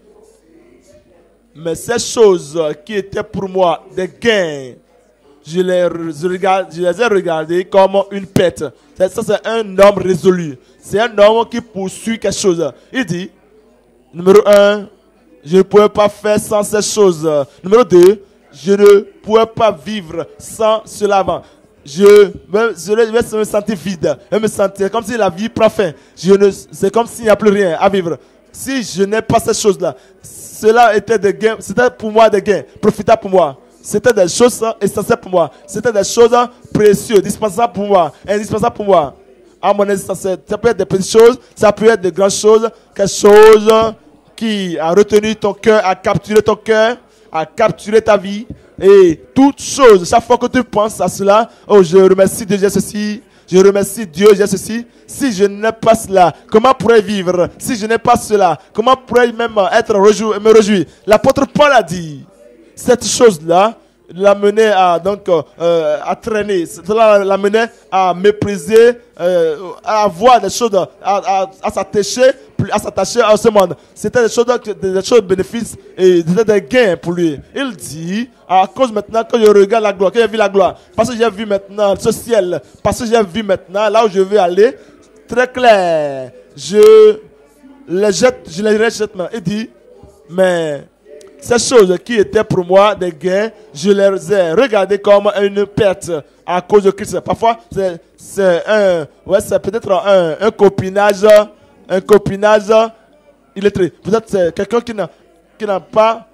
mais ces choses qui étaient pour moi des gains, je les, je regarde, je les ai regardées comme une perte. Ça, c'est un homme résolu. C'est un homme qui poursuit quelque chose. Il dit, numéro un, je ne pouvais pas faire sans ces choses. Numéro deux, je ne pouvais pas vivre sans cela avant. Je, je vais me sentir vide. Je me sentir comme si la vie prend fin. Je ne, c'est comme s'il n'y a plus rien à vivre. Si je n'ai pas ces choses-là, cela était des gains. C'était pour moi des gains, profitables pour moi. C'était des choses essentielles pour moi. C'était des choses précieuses, indispensables pour moi, indispensables pour moi. À mon existence, ça peut être des petites choses, ça peut être des grandes choses, quelque chose qui a retenu ton cœur, a capturé ton cœur, a capturé ta vie. Et toute chose, chaque fois que tu penses à cela, oh, je remercie Dieu, j'ai ceci, je remercie Dieu, j'ai ceci. Si je n'ai pas cela, comment pourrais-je vivre? Si je n'ai pas cela, comment pourrais-je même être réjoui, me réjouir? L'apôtre Paul a dit, cette chose-là l'a mené à, donc, euh, à traîner, cela l'a mené à mépriser, euh, à avoir des choses, à, à, à s'attacher, à s'attacher à ce monde. C'était des choses, des choses bénéfices et des gains pour lui. Il dit, à cause maintenant que je regarde la gloire, que j'ai vu la gloire, parce que j'ai vu maintenant ce ciel, parce que j'ai vu maintenant là où je veux aller, très clair, je les jette, je les rejette maintenant. Il dit, mais ces choses qui étaient pour moi des gains, je les ai regardées comme une perte à cause de Christ. Parfois, c'est, c'est un, ouais, c'est peut-être un, un copinage, un copinage illettré. Peut-être c'est quelqu'un qui n'a, qui n'a pas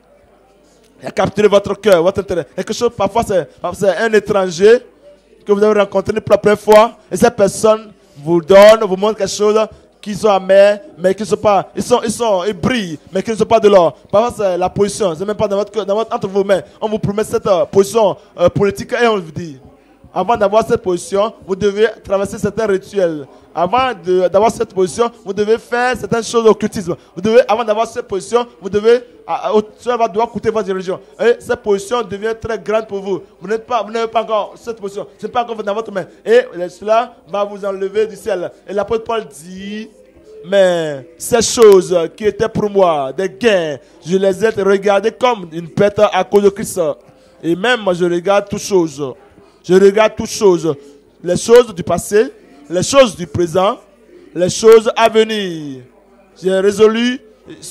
capturé votre cœur, votre intérêt. Quelque chose, parfois c'est, c'est un étranger que vous avez rencontré pour la première fois et cette personne vous donne, vous montre quelque chose qui sont amers, mais qui ne sont pas, ils sont, ils sont, ils brillent, mais qui ne sont pas de l'or. Parfois, c'est la position, c'est même pas dans votre, dans votre, entre vos mains. On vous promet cette euh, position euh, politique et on vous dit, Avant d'avoir cette position, vous devez traverser certains rituels. Avant d'avoir cette position, vous devez faire certaines choses d'occultisme. Vous devez, avant d'avoir cette position, vous devez, cela va devoir coûter votre religion. Et cette position devient très grande pour vous. Vous n'êtes pas, vous n'avez pas encore cette position. Ce n'est pas encore dans votre main. Et cela va vous enlever du ciel. Et l'apôtre Paul dit, mais ces choses qui étaient pour moi des gains, je les ai regardées comme une perte à cause de Christ. Et même je regarde toutes choses. Je regarde toutes choses. Les choses du passé, les choses du présent, les choses à venir. J'ai résolu,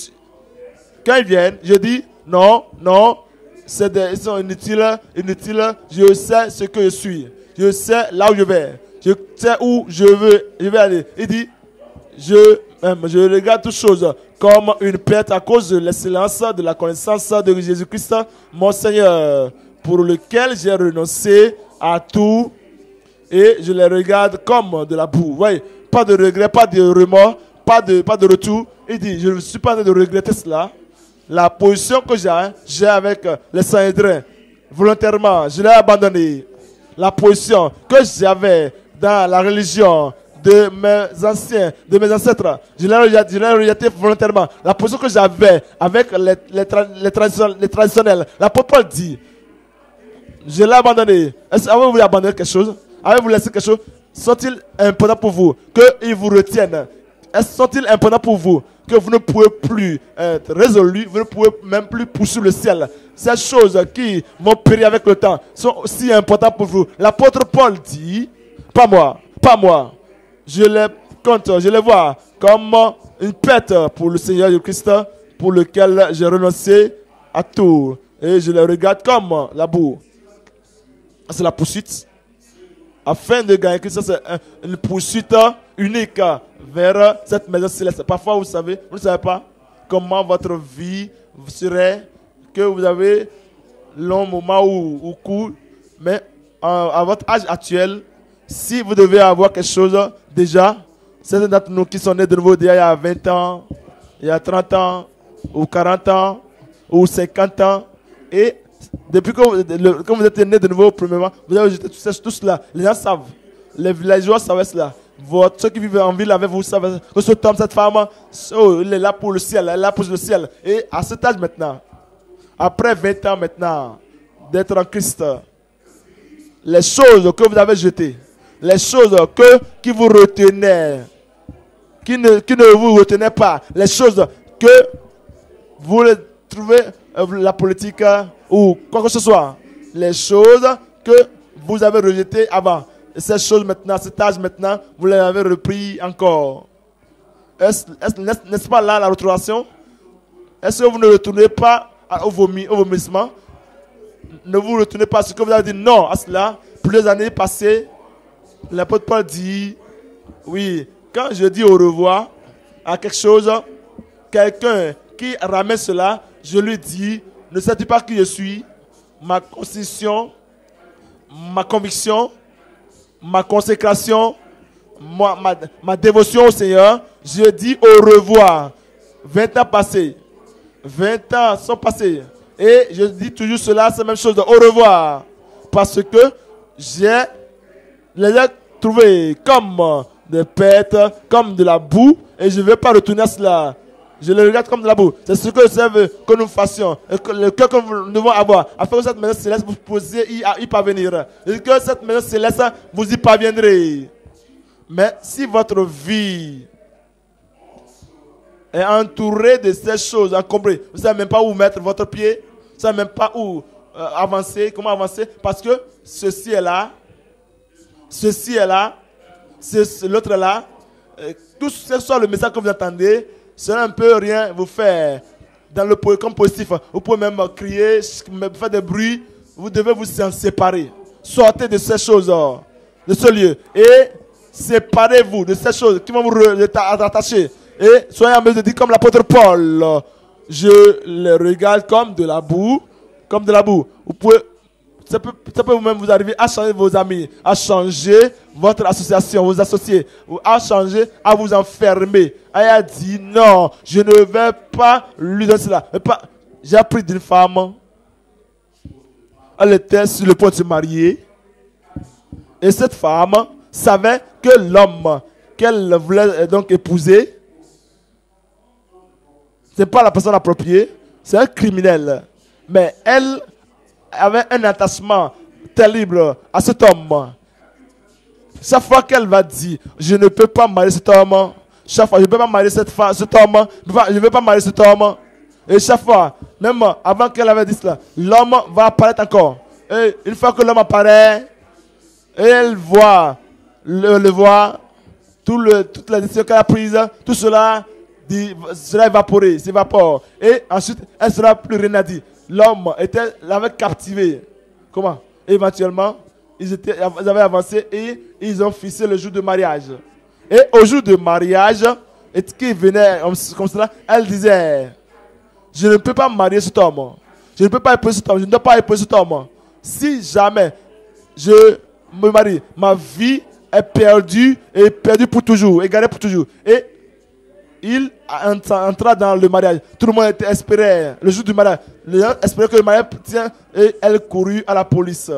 quand ils viennent, je dis non, non, c'est des, ils sont inutiles, inutiles. Je sais ce que je suis. Je sais là où je vais. Je sais où je veux, je vais aller. Il dit, je, je regarde toutes choses comme une perte à cause de l'excellence de la connaissance de Jésus-Christ, mon Seigneur, pour lequel j'ai renoncé à tout et je les regarde comme de la boue. Voyez, pas de regret, pas de remords, pas de, pas de retour. Il dit, je ne suis pas en train de regretter cela. La position que j'ai, j'ai avec les Sanhédrins, volontairement, je l'ai abandonnée. La position que j'avais dans la religion de mes anciens, de mes ancêtres, je l'ai rejetée volontairement. La position que j'avais avec les, les, tra les, traditionnels, les traditionnels, l'apôtre Paul dit, je l'ai abandonné. Est-ce que vous voulez abandonner quelque chose? Avez-vous laissé quelque chose? Sont-ils importants pour vous qu'ils vous retiennent? Sont-ils importants pour vous que vous ne pouvez plus être résolu, vous ne pouvez même plus poursuivre le ciel? Ces choses qui vont périr avec le temps sont aussi importantes pour vous. L'apôtre Paul dit, pas moi, pas moi. Je les compte, je les vois comme une perte pour le Seigneur Jésus-Christ, pour lequel j'ai renoncé à tout. Et je les regarde comme la boue. C'est la poursuite. Afin de gagner Christ, c'est une poursuite unique vers cette maison céleste. Parfois, vous savez, vous ne savez pas comment votre vie serait, que vous avez long moment ou, ou court, mais à, à votre âge actuel, si vous devez avoir quelque chose déjà, certains d'entre nous qui sont nés de nouveau déjà il y a vingt ans, il y a trente ans, ou quarante ans, ou cinquante ans, et depuis que vous, le, quand vous êtes né de nouveau, premièrement, vous avez jeté tout, tout cela. Les gens savent. Les villageois savent cela. Votre, ceux qui vivent en ville avec vous savent que cet homme, cette femme, oh, il est là pour le ciel. Elle est là pour le ciel. Et à cet âge maintenant, après vingt ans maintenant, d'être en Christ, les choses que vous avez jetées, les choses que, qui vous retenaient, qui ne, qui ne vous retenaient pas, les choses que vous trouvez, la politique ou quoi que ce soit, les choses que vous avez rejetées avant, et ces choses maintenant, cet âge maintenant, vous les avez repris encore. Est-ce est, n'est-ce pas là la restauration? Est-ce que vous ne retournez pas au, vomi, au vomissement? Ne vous retournez pas à ce que vous avez dit non à cela? Plusieurs années passées, l'apôtre Paul dit, oui, quand je dis au revoir à quelque chose, quelqu'un qui ramène cela, je lui dis, ne sais-tu pas qui je suis? Ma constitution, ma conviction, ma consécration, ma, ma, ma dévotion au Seigneur. Je dis au revoir. vingt ans passés. vingt ans sont passés. Et je dis toujours cela, c'est la même chose. Au revoir. Parce que j'ai les ai trouvés comme des pertes, comme de la boue. Et je ne vais pas retourner à cela. Je le regarde comme de la boue. C'est ce que je veux que nous fassions. Et que le cœur que nous devons avoir. Afin que cette maison céleste, vous puissiez y, y parvenir. Et que cette maison céleste, vous y parviendrez. Mais si votre vie est entourée de ces choses encombrées, vous ne savez même pas où mettre votre pied. Vous ne savez même pas où euh, avancer, comment avancer. Parce que ceci est là. Ceci est là. L'autre est là. Euh, tout ce que soit le message que vous entendez, cela ne peut rien vous faire dans le comme positif. Vous pouvez même crier, faire des bruits. Vous devez vous en séparer. Sortez de ces choses, de ce lieu. Et séparez-vous de ces choses qui vont vous rattacher. Et soyez en mesure de dire comme l'apôtre Paul, je les regarde comme de la boue. Comme de la boue. Vous pouvez, ça peut, ça peut même vous arriver à changer vos amis, à changer votre association, vos associés, à changer, à vous enfermer. Elle a dit non, je ne vais pas lui donner cela. J'ai appris d'une femme, elle était sur le point de se marier. Et cette femme savait que l'homme qu'elle voulait donc épouser, ce n'est pas la personne appropriée, c'est un criminel. Mais elle avait un attachement terrible à cet homme. Chaque fois qu'elle va dire, je ne peux pas marier cet homme, chaque fois, je ne peux pas marier cette femme, cet homme, je ne veux pas marier cet homme. Et chaque fois, même avant qu'elle avait dit cela, l'homme va apparaître encore. Et une fois que l'homme apparaît, et elle voit, le, le voit, tout le, toute la décision qu'elle a prise, tout cela, dit, sera évaporé, s'évapore. Et ensuite, elle ne sera plus rien à dire. L'homme était, l'avait captivé. Comment? Et éventuellement, ils, étaient, ils avaient avancé et ils ont fixé le jour de mariage. Et au jour de mariage, et qui venait comme cela, elle disait, je ne peux pas marier cet homme. Je ne peux pas épouser cet homme. Je ne dois pas épouser cet homme. Si jamais je me marie, ma vie est perdue et perdue pour toujours, égarée pour toujours. Et il entra dans le mariage. Tout le monde était espéré le jour du mariage. Les gens espéraient que le mariage tient et elle courut à la police.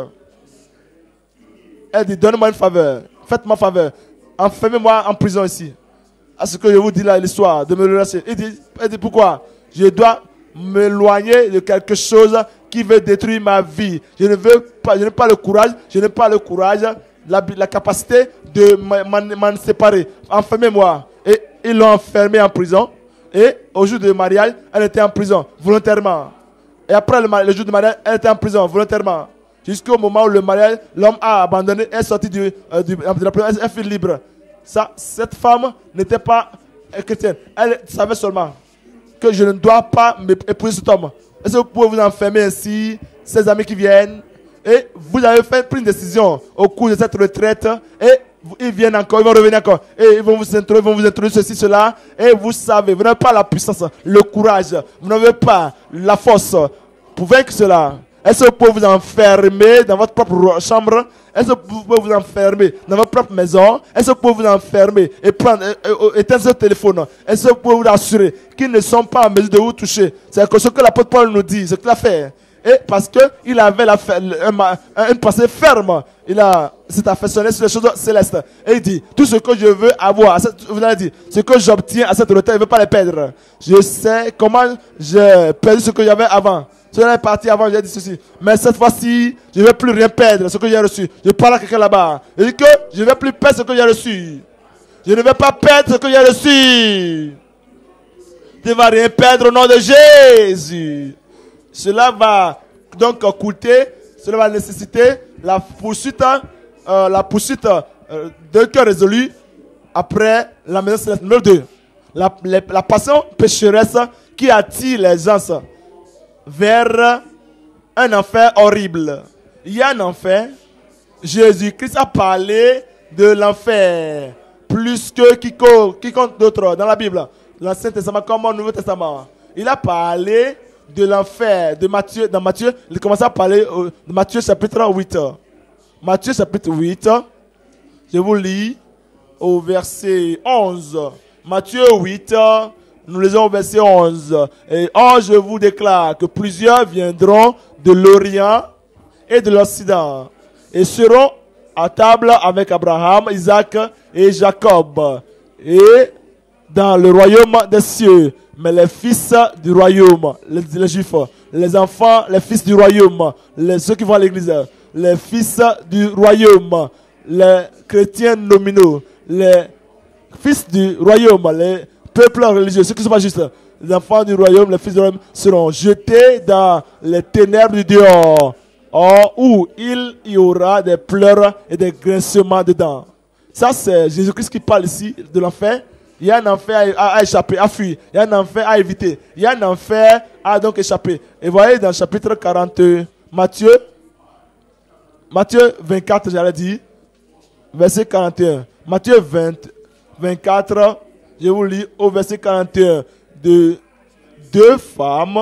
Elle dit, donne-moi une faveur. Faites-moi faveur. Enfermez-moi en prison ici. À ce que je vous dis là l'histoire de me relâcher. Il dit, elle dit, pourquoi? Je dois m'éloigner de quelque chose qui veut détruire ma vie. Je ne veux pas, je n'ai pas le courage, je n'ai pas le courage, la, la capacité de m'en séparer. Enfermez-moi. Et ils l'ont enfermée en prison. Et au jour du mariage, elle était en prison, volontairement. Et après le, le jour du mariage, elle était en prison, volontairement. Jusqu'au moment où le mariage, l'homme a abandonné, elle est sortie du, euh, du, de la prison, elle fut libre. Ça, cette femme n'était pas chrétienne. Elle savait seulement que je ne dois pas m'épouser cet homme. Est-ce que vous pouvez vous enfermer ainsi, ces amis qui viennent, et vous avez fait pris une décision au cours de cette retraite, et ils viennent encore, ils vont revenir encore, et ils vont vous introduire, ils vont vous introduire ceci, cela, et vous savez, vous n'avez pas la puissance, le courage, vous n'avez pas la force pour vaincre cela. Est-ce que vous pouvez vous enfermer dans votre propre chambre? Est-ce que vous pouvez vous enfermer dans votre propre maison? Est-ce que vous pouvez vous enfermer et prendre, éteindre ce téléphone? Est-ce que vous pouvez vous assurer qu'ils ne sont pas en mesure de vous toucher? C'est ce que l'apôtre Paul nous dit, ce qu'il a fait. Et parce qu'il avait la, une pensée ferme, il a s'est affectionné sur les choses célestes. Et il dit, tout ce que je veux avoir, vous avez dit, ce que j'obtiens à cette retraite, je ne veux pas les perdre. Je sais comment j'ai perdu ce que j'avais avant. Cela est parti avant, j'ai dit ceci. Mais cette fois-ci, je ne vais plus rien perdre, ce que j'ai reçu. Je parle à quelqu'un là-bas. Je dis que je ne vais plus perdre ce que j'ai reçu. Je ne vais pas perdre ce que j'ai reçu. Tu ne vas rien perdre au nom de Jésus. Cela va donc coûter, cela va nécessiter la poursuite, euh, la poursuite euh, d'un cœur résolu après la maison céleste. Numéro deux, la, la, la passion pécheresse qui attire les gens vers un enfer horrible. Il y a un enfer. Jésus-Christ a parlé de l'enfer plus que quiconque, quiconque d'autre dans la Bible, l'Ancien Testament comme au Nouveau Testament. Il a parlé de l'enfer de Matthieu. Dans Matthieu, il commence à parler de Matthieu chapitre huit. Matthieu chapitre huit, je vous lis au verset onze. Matthieu huit, nous lisons au verset onze. Et oh, je vous déclare que plusieurs viendront de l'Orient et de l'Occident et seront à table avec Abraham, Isaac et Jacob et dans le royaume des cieux. Mais les fils du royaume, les, les juifs, les enfants, les fils du royaume, les, ceux qui vont à l'église, les fils du royaume, les chrétiens nominaux, les fils du royaume, les peuples religieux, ceux qui ne sont pas justes, les enfants du royaume, les fils du royaume seront jetés dans les ténèbres du dehors, or, où il y aura des pleurs et des grincements dedans. Ça, c'est Jésus-Christ qui parle ici de l'enfer. Il y a un enfer à, à échapper, à fuir. Il y a un enfer à éviter. Il y a un enfer à donc échapper. Et voyez dans le chapitre quarante, Matthieu, Matthieu vingt-quatre, j'allais dire, verset quarante et un. Matthieu vingt, vingt-quatre, je vous lis au verset quarante et un. De deux femmes,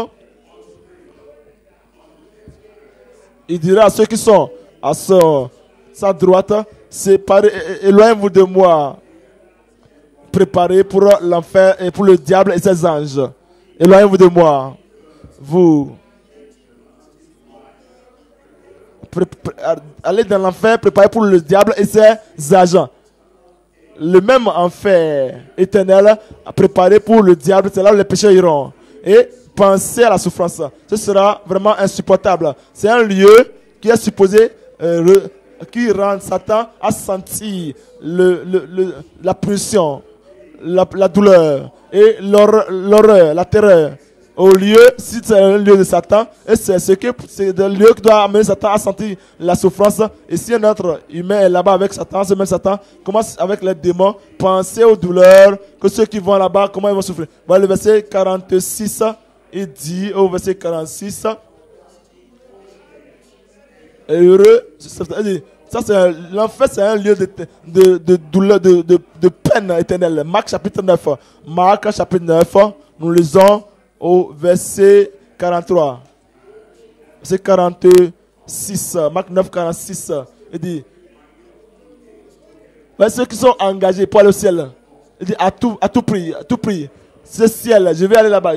il dira à ceux qui sont à sa, sa droite, séparez, éloignez-vous de moi. Préparé pour l'enfer et pour le diable et ses anges. Éloignez-vous de moi. Vous. aller dans l'enfer préparé pour le diable et ses agents. Le même enfer éternel préparé pour le diable, c'est là où les pécheurs iront. Et pensez à la souffrance. Ce sera vraiment insupportable. C'est un lieu qui est supposé, euh, re, qui rend Satan à sentir le, le, le, la pression, la, la douleur et l'horreur, la terreur. Au lieu, si c'est un lieu de Satan, et c'est ce que c'est le lieu qui doit amener Satan à sentir la souffrance. Et si un autre humain est là-bas avec Satan, ce même Satan commence avec les démons, pensez aux douleurs que ceux qui vont là-bas, comment ils vont souffrir. Voilà, le verset quarante-six, il dit au verset quarante-six, heureux, ça c'est l'enfer, c'est un lieu de, de, de douleur, de, de, de peine éternelle. Marc chapitre neuf, Marc chapitre neuf, nous lisons au verset quarante-trois. Verset quarante-six. Marc neuf, quarante-six. Il dit, ceux qui sont engagés pour aller au ciel, il dit à tout, à tout prix, à tout prix, ce ciel, je vais aller là-bas.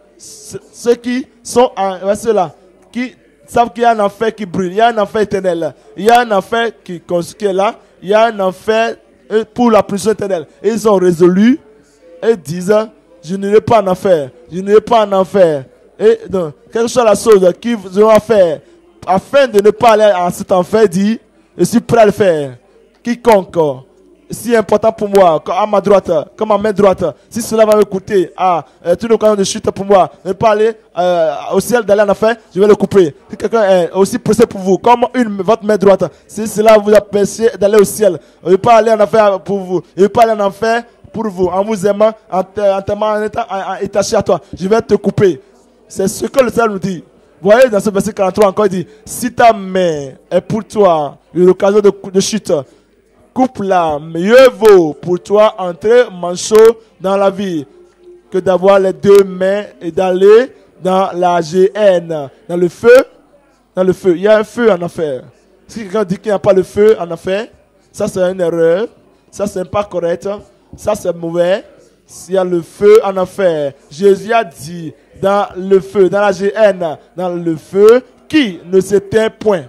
Ceux qui sont en, ceux-là, qui savent qu'il y a un enfer qui brûle, il y a un enfer éternel, il y a un enfer qui, qui est là, il y a un enfer pour la prison éternelle. Et ils ont résolu et disent, je n'irai pas en enfer. Je n'irai pas en enfer. Et donc, quelque chose la chose qu'ils vont faire afin de ne pas aller en cet enfer, dit, je suis prêt à le faire. Quiconque, si important pour moi, à ma droite, comme à ma main droite, si cela va me coûter à euh, toute occasion de chute pour moi, ne pas aller euh, au ciel, d'aller en enfer, je vais le couper. Si quelqu'un est aussi pressé pour vous, comme une, votre main droite, si cela vous empêche d'aller au ciel, ne pas aller en enfer pour vous, ne pas aller en enfer pour vous, en vous aimant, en t'aimant, en étant attaché à toi, je vais te couper. C'est ce que le Seigneur nous dit. Vous voyez dans ce verset quarante-trois encore, il dit, si ta main est pour toi une occasion de, de chute, coupe-la. Mieux vaut pour toi entrer manchot dans la vie que d'avoir les deux mains et d'aller dans la géhenne, dans le feu, dans le feu. Il y a un feu en enfer. Si quelqu'un dit qu'il n'y a pas le feu en enfer, ça c'est une erreur, ça c'est pas correct. Ça c'est mauvais. Il y a le feu en enfer. Jésus a dit dans le feu, dans la géhenne, dans le feu qui ne s'éteint point.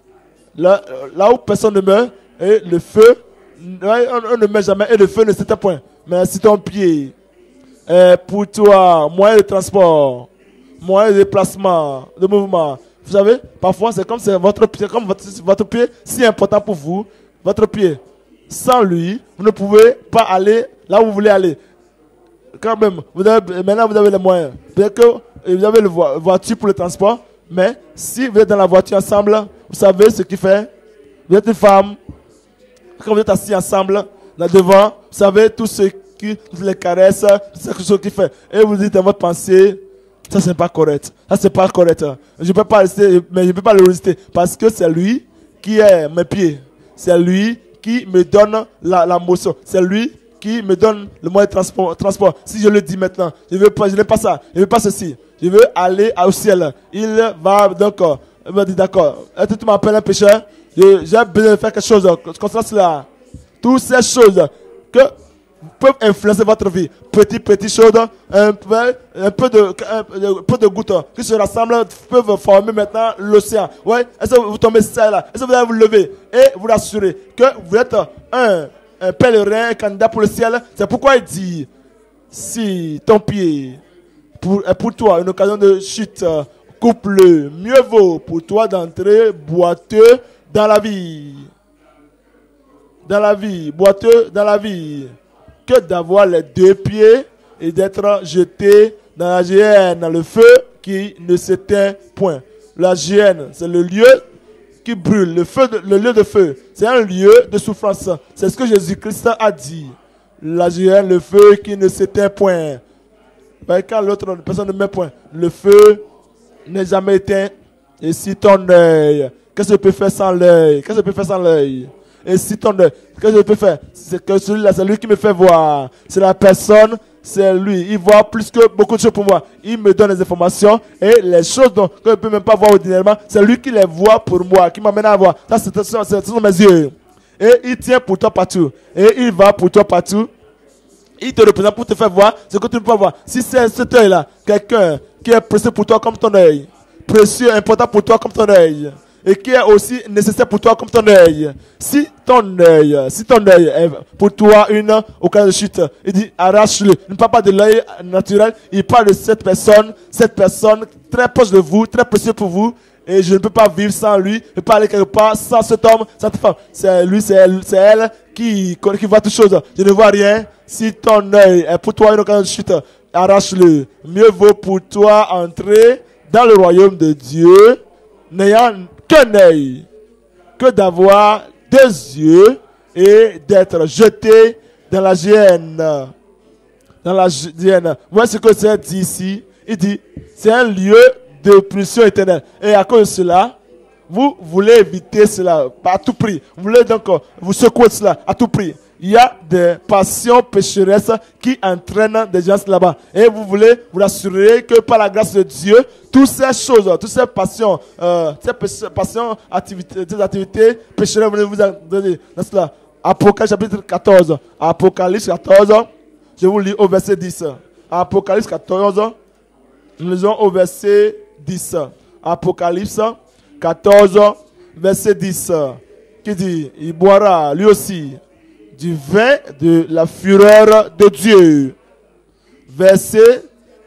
Là, là où personne ne meurt, et le feu, on, on ne meurt jamais et le feu ne s'éteint point. Mais si ton pied est pour toi moyen de transport, moyen de déplacement, de mouvement, vous savez, parfois c'est comme c'est votre pied, comme votre, votre pied si important pour vous, votre pied. Sans lui, vous ne pouvez pas aller là où vous voulez aller. Quand même, vous avez, maintenant vous avez les moyens. Peut-être que vous avez une vo voiture pour le transport, mais si vous êtes dans la voiture ensemble, vous savez ce qu'il fait. Vous êtes une femme, quand vous êtes assis ensemble, là devant, vous savez tout ce qui, toutes les caresses, tout ce qu'il fait. Et vous dites dans votre pensée, ça c'est pas correct. Ça c'est pas correct. Je ne peux pas rester, mais je ne peux pas le résister parce que c'est lui qui est mes pieds. C'est lui qui me donne la, la motion. C'est lui qui me donne le moyen de transport. transport. Si je le dis maintenant, je ne veux pas, je n'ai pas ça, je ne veux pas ceci. Je veux aller au ciel. Il va donc, il va dire d'accord. Est-ce que tu m'appelles un pécheur? J'ai besoin de faire quelque chose concernant cela. Toutes ces choses que peuvent influencer votre vie. Petit, petit chose, un peu, un peu de, un, un peu de gouttes qui se rassemblent peuvent former maintenant l'océan. Ouais. Est-ce que vous tombez ça là? Est-ce que vous allez vous lever et vous rassurer que vous êtes un, un pèlerin, un candidat pour le ciel? C'est pourquoi il dit, si ton pied pour, est pour toi une occasion de chute, coupe-le. Mieux vaut pour toi d'entrer boiteux dans la vie. Dans la vie, boiteux dans la vie, que d'avoir les deux pieds et d'être jeté dans la géhenne, dans le feu qui ne s'éteint point. La géhenne, c'est le lieu qui brûle, le, feu de, le lieu de feu. C'est un lieu de souffrance. C'est ce que Jésus-Christ a dit. La géhenne, le feu qui ne s'éteint point. Mais quand l'autre personne ne met point, le feu n'est jamais éteint. Et si ton œil, qu'est-ce que je peux faire sans l'œil? Qu'est-ce que je peux faire sans l'œil? Et si ton œil, qu'est-ce que je peux faire? C'est que celui-là, c'est lui qui me fait voir. C'est la personne, c'est lui. Il voit plus que beaucoup de choses pour moi. Il me donne les informations et les choses dont, que je ne peux même pas voir ordinairement, c'est lui qui les voit pour moi, qui m'amène à voir. Ça, c'est, c'est, c'est, ce sont mes yeux. Et il tient pour toi partout. Et il va pour toi partout. Il te représente pour te faire voir ce que tu ne peux pas voir. Si c'est cet œil-là, quelqu'un qui est précieux pour toi comme ton œil, précieux, important pour toi comme ton œil, et qui est aussi nécessaire pour toi comme ton œil. Si ton œil, si ton œil est pour toi une occasion de chute, il dit arrache-le. Il ne parle pas de l'œil naturel, il parle de cette personne, cette personne très proche de vous, très précieuse pour vous. Et je ne peux pas vivre sans lui, je ne peux pas aller quelque part sans cet homme, cette femme. C'est lui, c'est elle, c'est elle qui, qui voit toutes choses. Je ne vois rien. Si ton œil est pour toi une occasion de chute, arrache-le. Mieux vaut pour toi entrer dans le royaume de Dieu, n'ayant qu'un œil, que d'avoir deux yeux et d'être jeté dans la géhenne. Dans la géhenne. Voici ce que c'est dit ici. Il dit, c'est un lieu de punition éternelle. Et à cause de cela, vous voulez éviter cela à tout prix. Vous voulez donc vous secouer cela à tout prix. Il y a des passions pécheresses qui entraînent des gens là-bas. Et vous voulez vous assurer que par la grâce de Dieu, toutes ces choses, toutes ces passions, euh, ces passions, activités, ces activités pécheresses, vous voulez vous donner dans cela. Apocalypse chapitre quatorze. Apocalypse quatorze. Je vous lis au verset dix. Apocalypse quatorze. Nous lisons au verset dix. Apocalypse quatorze, verset dix. Qui dit, il boira lui aussi du vin de la fureur de Dieu. Verset,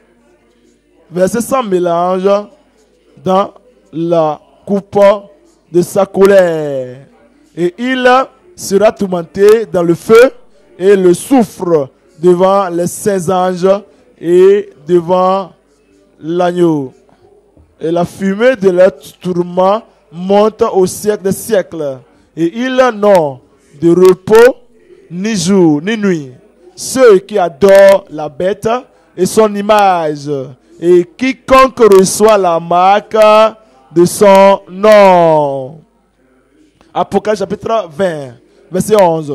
verset sans mélange dans la coupe de sa colère. Et il sera tourmenté dans le feu et le soufre devant les saints anges et devant l'agneau. Et la fumée de leur tourment monte au siècle des siècles. Et ils n'ont de repos ni jour ni nuit. Ceux qui adorent la bête et son image. Et quiconque reçoit la marque de son nom. Apocalypse chapitre vingt, verset onze.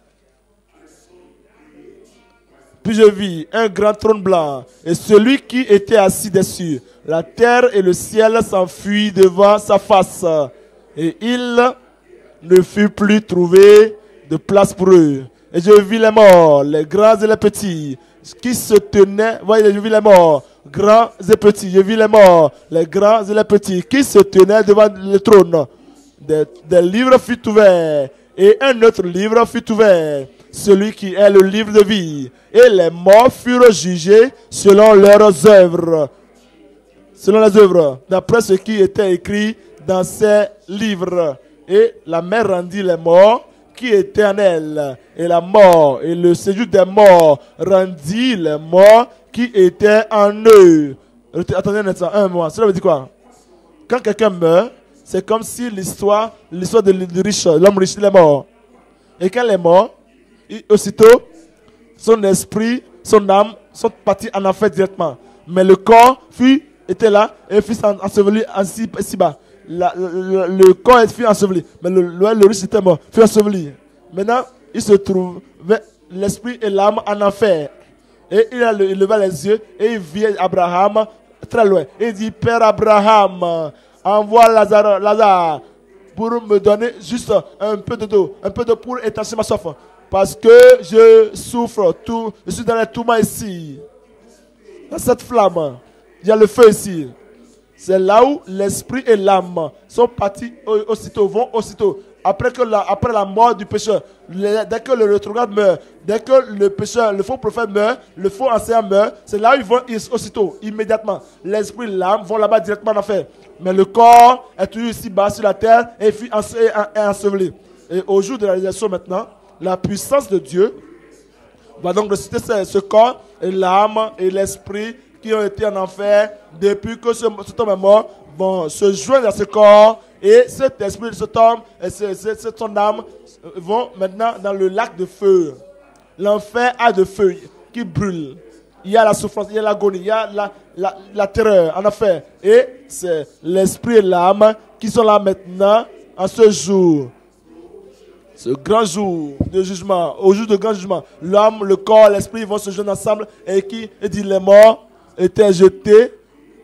Puis je vis un grand trône blanc, et celui qui était assis dessus. La terre et le ciel s'enfuient devant sa face, et il ne fut plus trouvé de place pour eux. Et je vis les morts, les grands et les petits, qui se tenaient. Voyez, je vis les morts, grands et petits. Je vis les morts, les grands et les petits, qui se tenaient devant le trône. Des, des livres furent ouverts, et un autre livre fut ouvert, celui qui est le livre de vie. Et les morts furent jugés selon leurs œuvres. Selon les œuvres, d'après ce qui était écrit dans ces livres. Et la mer rendit les morts qui étaient en elle. Et la mort et le séjour des morts rendit les morts qui étaient en eux. Attendez un instant, un mois. Cela veut dire quoi? Quand quelqu'un meurt, c'est comme si l'histoire, l'histoire de, de riche, l'homme riche, il est mort. Et quand il est mort, il, aussitôt, son esprit, son âme sont partis en enfer directement. Mais le corps fut, était là et fut enseveli ainsi bas. La, le, le corps fut enseveli. Mais le, le, le riche était mort, fut enseveli. Maintenant, il se trouvait l'esprit et l'âme en enfer. Et il a levé les yeux et il vit Abraham très loin. Et il dit, Père Abraham, envoie Lazare, Lazare pour me donner juste un peu de d'eau, un peu d'eau pour étancher ma soif. Parce que je souffre, tout, je suis dans les tourments ici. Dans cette flamme, il y a le feu ici. C'est là où l'esprit et l'âme sont partis aussitôt, vont aussitôt. Après, que la, après la mort du pécheur, le, dès que le rétrograde meurt, dès que le pécheur, le faux prophète meurt, le faux enseignant meurt, c'est là où ils vont aussitôt, immédiatement. L'esprit et l'âme vont là-bas directement en enfer. Mais le corps est toujours ici bas sur la terre et fut enseveli. Et au jour de la réalisation maintenant, la puissance de Dieu va donc ressusciter ce, ce corps et l'âme et l'esprit qui ont été en enfer depuis que ce, cet homme est mort vont se joindre à ce corps et cet esprit de cet homme et ce, ce, ce, son âme vont maintenant dans le lac de feu. L'enfer a de feu qui brûle. Il y a la souffrance, il y a l'agonie, il y a la, la, la terreur en enfer. Et c'est l'esprit et l'âme qui sont là maintenant en ce jour. Ce grand jour de jugement, au jour de grand jugement, l'âme, le corps, l'esprit vont se joindre ensemble et qui et dit les morts étaient jetés,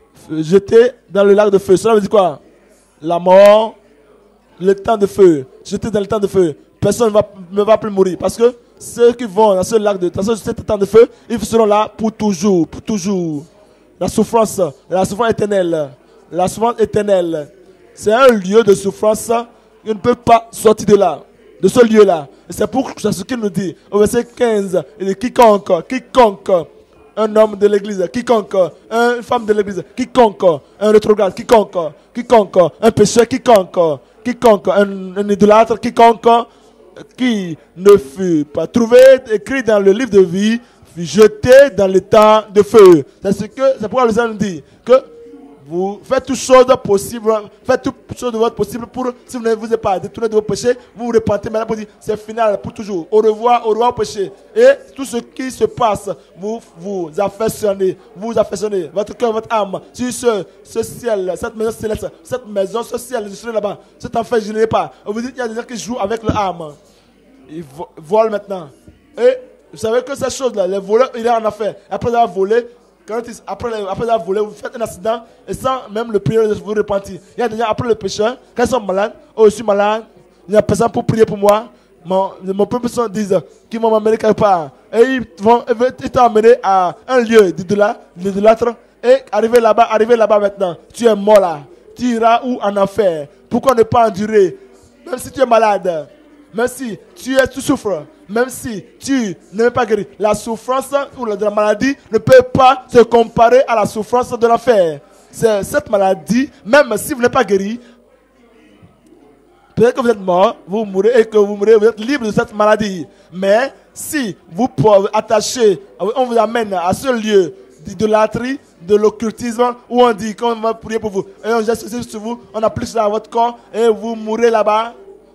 jetés dans le lac de feu. Cela veut dire quoi? La mort, le temps de feu, jetés dans le temps de feu. Personne ne va, ne va plus mourir parce que ceux qui vont dans ce lac de, dans ce temps de feu, ils seront là pour toujours, pour toujours. La souffrance, la souffrance éternelle, la souffrance éternelle. c'est un lieu de souffrance. Il ne peut pas sortir de là, de ce lieu-là. Et c'est pour ce qu'il nous dit. Au verset quinze, il dit quiconque, quiconque, un homme de l'église, quiconque, une femme de l'église, quiconque, un rétrograde, quiconque, quiconque, un pécheur, quiconque, quiconque, un, un idolâtre, quiconque, qui ne fut pas trouvé écrit dans le livre de vie, fut jeté dans l'étang de feu. C'est ce que, c'est pourquoi le Seigneur nous dit que vous faites toutes choses possibles, faites toutes choses de votre possible pour, si vous ne vous êtes pas détourné de vos péchés, vous vous repentez maintenant pour dire c'est final pour toujours. Au revoir, au revoir au péché. Et tout ce qui se passe, vous vous affectionnez, vous affectionnez votre cœur, votre âme sur ce, ce ciel, cette maison céleste, cette maison, ce ciel, je serai là-bas. Cet enfer, je n'ai pas. Vous dites qu'il y a des gens qui jouent avec l'âme. Ils vo volent maintenant. Et vous savez que ces choses-là, les voleurs, il est en affaire. Après avoir volé, Quand il, après, après avoir volé, vous faites un accident et sans même le prier de vous repentir. Il y a des gens après le péché, quand ils sont malades, oh je suis malade, il n'y a personne pour prier pour moi. Mon, mon peuple sont disent qu'ils vont m'emmener quelque part. Et ils vont ils t'ont emmené à un lieu d'idolâtre. Et arrivé là-bas, arrivé là-bas maintenant, tu es mort là. Tu iras où en enfer? Pourquoi ne pas endurer? Même si tu es malade, même si tu, es, tu souffres, même si tu n'es pas guéri, la souffrance ou la, de la maladie ne peut pas se comparer à la souffrance de l'enfer. C'est cette maladie, même si vous n'êtes pas guéri, peut-être que vous êtes mort, vous mourrez et que vous mourrez, vous êtes libre de cette maladie. Mais si vous pouvez attacher, on vous amène à ce lieu d'idolâtrie, de l'occultisme, où on dit qu'on va prier pour vous, et on geste sur vous, on applique cela à votre corps, et vous mourrez là-bas.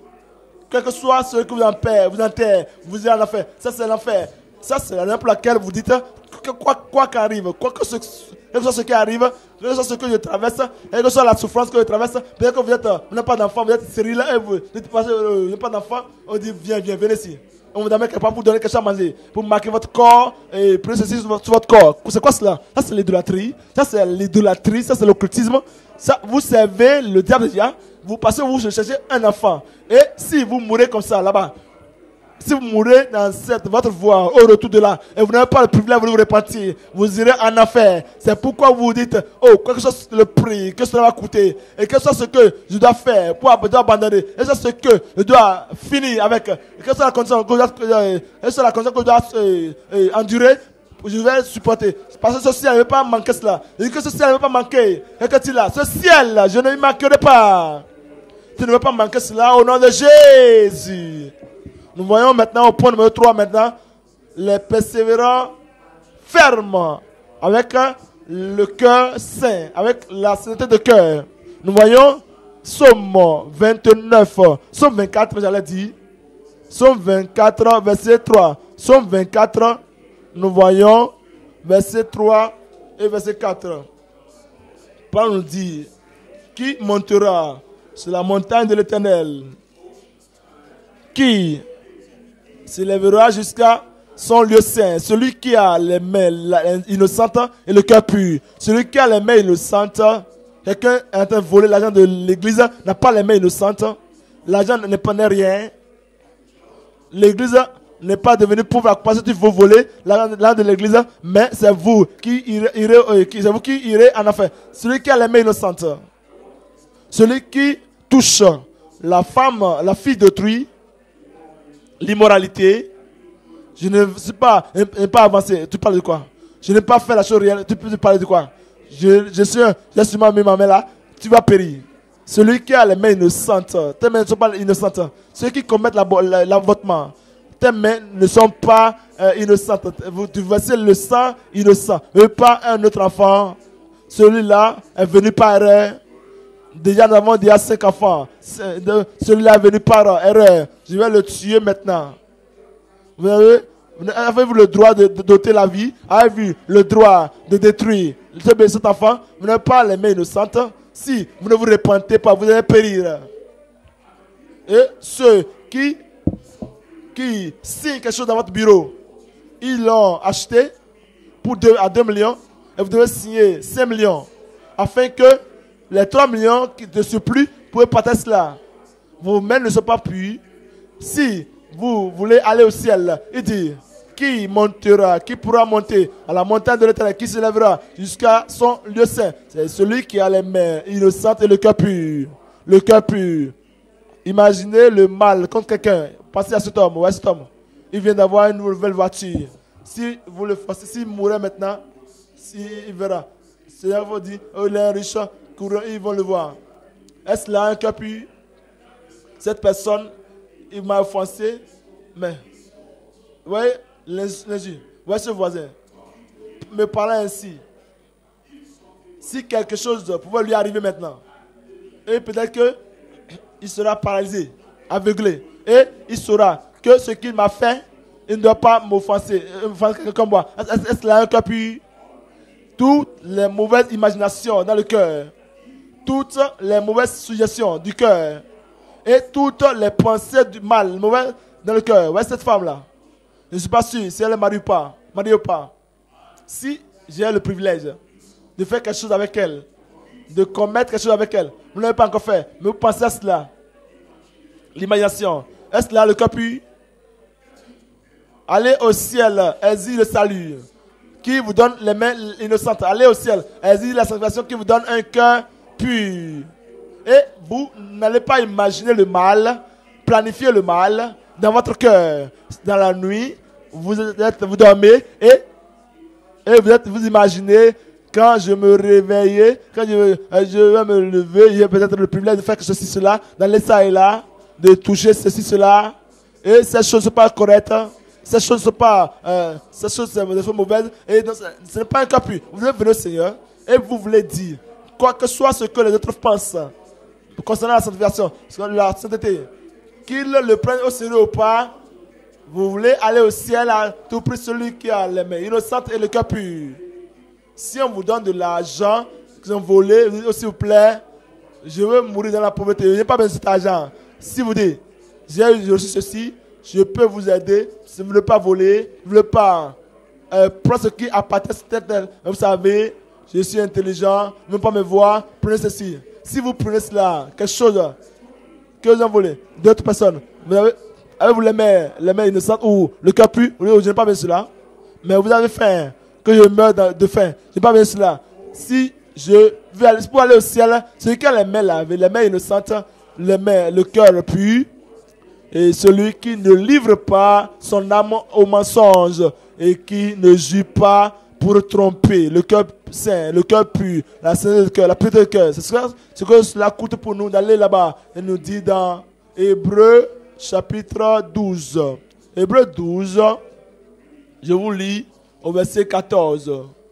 Quel que soit ce que vous enterrez, vous enterrez, vous êtes en enfer. Ça, c'est l'enfer. Ça, c'est la raison pour laquelle vous dites que quoi quoi qu'arrive, quoi que ce, quel que soit ce qui arrive, quel que soit ce que je traverse, quelle que soit la souffrance que je traverse, peut-être que vous êtes, vous n'avez pas d'enfant, vous êtes stérile, et vous dites, vous n'avez pas d'enfant, on dit, viens, viens, venez ici. On vous amène quelque part pour vous donner quelque chose à manger, pour marquer votre corps et prenez ceci sur votre, sur votre corps. C'est quoi cela? Ça, c'est l'idolâtrie. Ça, c'est l'idolâtrie. Ça, c'est l'occultisme. Ça, vous servez le diable déjà. Vous passez, vous cherchez un enfant. Et si vous mourrez comme ça, là-bas, si vous mourrez dans cette, votre voie, au retour de là, et vous n'avez pas le privilège de vous repentir, vous irez en enfer. C'est pourquoi vous vous dites, oh, quelque chose le prix, que cela va coûter, et que ce soit ce que je dois faire pour abandonner, et que ce soit ce que je dois finir avec, et que ce soit la condition que je dois, euh, que ce soit la condition que je dois euh, euh, endurer, je vais supporter. Parce que ce ciel ne veut pas manquer cela. Je dis que ce ciel ne veut pas manquer. Et que tu l'as, ce ciel, je ne lui manquerai pas. Tu ne veux pas manquer cela au nom de Jésus. Nous voyons maintenant au point numéro trois maintenant, les persévérants fermes avec le cœur saint, avec la sainteté de cœur. Nous voyons Psaume vingt-neuf, Psaume vingt-quatre, j'allais dire, Psaume vingt-quatre, verset trois. Psaume vingt-quatre, nous voyons verset trois et verset quatre. Paul nous dit, qui montera sur la montagne de l'Éternel? Qui s'élèvera jusqu'à son lieu saint? Celui qui a les mains innocentes et le cœur pur. Celui qui a les mains innocentes, quelqu'un est en train de voler l'argent de l'église, n'a pas les mains innocentes. L'argent n'est pas rien. L'église n'est pas devenue pauvre parce que tu veux voler l'argent de l'église, mais c'est vous qui irez, irez, euh, c'est vous qui irez en enfer. Celui qui a les mains innocentes, celui qui touche la femme, la fille d'autrui, l'immoralité. Je ne suis pas, je n'ai pas avancé. Tu parles de quoi? Je n'ai pas fait la chose réelle. Tu peux parler de quoi? Je, je suis, j'ai sûrement mis ma main là. Tu vas périr. Celui qui a les mains innocentes, tes mains ne sont pas innocentes. Ceux qui commettent l'avortement, tes mains ne sont pas euh, innocentes. Vous, tu versez le sang innocent, mais pas un autre enfant. Celui-là est venu par erreur. Déjà, nous avons déjà cinq enfants. Celui-là est venu par erreur. Je vais le tuer maintenant. Vous avez, avez-vous le droit de, de doter la vie? Avez-vous le droit de détruire cet enfant? Vous n'avez pas les mains innocentes. Si vous ne vous repentez pas, vous allez périr. Et ceux qui, qui signent quelque chose dans votre bureau, ils l'ont acheté pour deux, à deux millions et vous devez signer cinq millions afin que les trois millions de surplus, vous pouvez partager cela. Vos mains ne sont pas pures. Si vous voulez aller au ciel, il dit, qui montera, qui pourra monter à la montagne de l'Éternel, qui s'élèvera jusqu'à son lieu saint? C'est celui qui a les mains innocentes et le cœur pur. le cœur pur. Imaginez le mal contre quelqu'un. Pensez à cet homme. Ouais, cet homme. Il vient d'avoir une nouvelle voiture. Si vous le forcez, s'il mourait maintenant, si, il verra. C'est-à-dire, vous dit, oh, il est un riche, courant, ils vont le voir. Est-ce là un cœur pur? Cette personne, il m'a offensé, mais, vous voyez, l'injure. Vous voyez ce voisin, me parlant ainsi. Si quelque chose pouvait lui arriver maintenant, et peut-être qu'il sera paralysé, aveuglé, et il saura que ce qu'il m'a fait, il ne doit pas m'offenser, comme moi. Est-ce là un cœur pur? Toutes les mauvaises imaginations dans le cœur, toutes les mauvaises suggestions du cœur, et toutes les pensées du mal mauvais dans le cœur. Ouais, cette femme-là, je ne suis pas sûr si elle est mariée ou pas, mariée ou pas. Si j'ai le privilège de faire quelque chose avec elle, de commettre quelque chose avec elle, vous ne l'avez pas encore fait, mais vous pensez à cela. L'imagination, est-ce là le cœur pur? Allez au ciel, exige le salut, qui vous donne les mains innocentes. Allez au ciel, exige la sanctification qui vous donne un cœur pur. Et vous n'allez pas imaginer le mal, planifier le mal dans votre cœur. Dans la nuit, vous, êtes, vous dormez et, et vous, êtes, vous imaginez quand je me réveille, quand je, je vais me lever, j'ai peut-être le privilège de faire ceci, cela, d'aller ça et là, de toucher ceci, cela. Et ces choses ne sont pas correctes. Ces choses ne sont pas, euh, ces choses sont mauvaises. Et donc, ce n'est pas un cas pur. Vous êtes venu au Seigneur et vous voulez dire, quoi que soit ce que les autres pensent concernant la sanctification, la sainteté, qu'ils le prennent au sérieux ou pas, vous voulez aller au ciel à tout prix, celui qui a les mains innocentes et le cœur pur. Si on vous donne de l'argent qu'ils ont volé, vous dites, oh, s'il vous plaît, je veux mourir dans la pauvreté, je n'ai pas besoin de cet argent. Si vous dites, j'ai reçu ceci, je peux vous aider. Si vous ne voulez pas voler, vous ne voulez pas euh, prendre ce qui appartient à cette. Vous savez, je suis intelligent, ne pas me voir, prenez ceci. Si vous prenez cela, quelque chose que vous en volez, d'autres personnes, vous avez, avez-vous les mains, les mains innocentes ou le cœur pur, vous dites, je n'ai pas besoin de cela, mais vous avez faim, que je meurs de faim, je n'ai pas besoin de cela. Si je veux aller, pour aller au ciel, celui qui a les mains lavées, les mains innocentes, les mains, le cœur pur, et celui qui ne livre pas son âme au mensonge et qui ne jure pas pour tromper, le cœur saint, le cœur pur, la sainteté du cœur, la pureté du cœur. C'est ce que cela coûte pour nous d'aller là-bas. Il nous dit dans Hébreux chapitre douze. Hébreux douze, je vous lis au verset quatorze.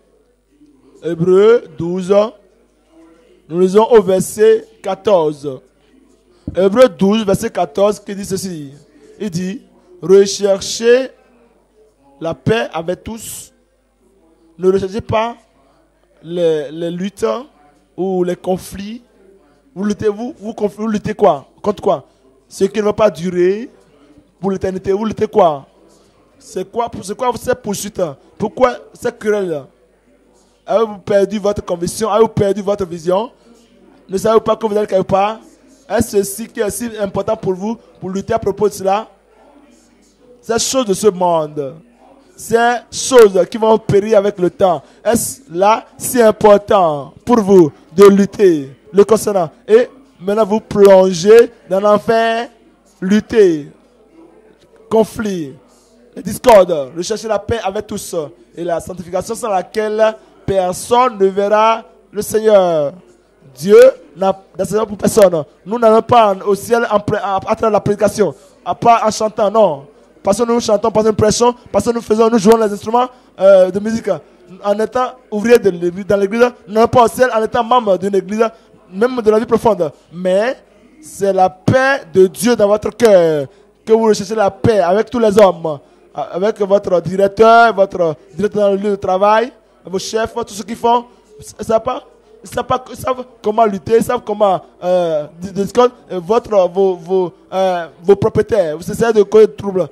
Hébreux douze, nous lisons au verset quatorze. Hébreux douze, verset quatorze, qui dit ceci. Il dit, recherchez la paix avec tous. Ne recherchez pas les, les luttes ou les conflits. Vous luttez, vous, vous, vous luttez quoi? Contre quoi? Ce qui ne va pas durer pour l'éternité. Vous luttez quoi? C'est quoi, c'est quoi cette poursuite? Pourquoi cette querelle? Avez-vous perdu votre conviction? Avez-vous perdu votre vision? Ne savez-vous pas que vous allez quelque part? Est-ce ceci qui est si important pour vous, pour lutter à propos de cela? Ces choses de ce monde, ces choses qui vont périr avec le temps, est-ce là si important pour vous de lutter le concernant? Et maintenant vous plongez dans l'enfer, lutter, conflit, discorde, rechercher la paix avec tous et la sanctification sans laquelle personne ne verra le Seigneur. Dieu n'a d'enseignement pour personne. Nous n'allons pas au ciel à travers la prédication, à part en chantant, non. Parce que nous chantons, parce que nous prêchons, parce que nous faisons, nous jouons les instruments euh, de musique. En étant ouvrier de l'église, dans l'église, nous n'allons pas au ciel en étant membre d'une église, même de la vie profonde. Mais c'est la paix de Dieu dans votre cœur, que vous recherchez la paix avec tous les hommes, avec votre directeur, votre directeur dans le lieu de travail, vos chefs, tous ceux qui font, ça pas. Ils savent, pas, ils savent comment lutter, ils savent comment euh, discuter votre, vos, vos, euh, vos propriétaires. Vous essayez de causer des troubles.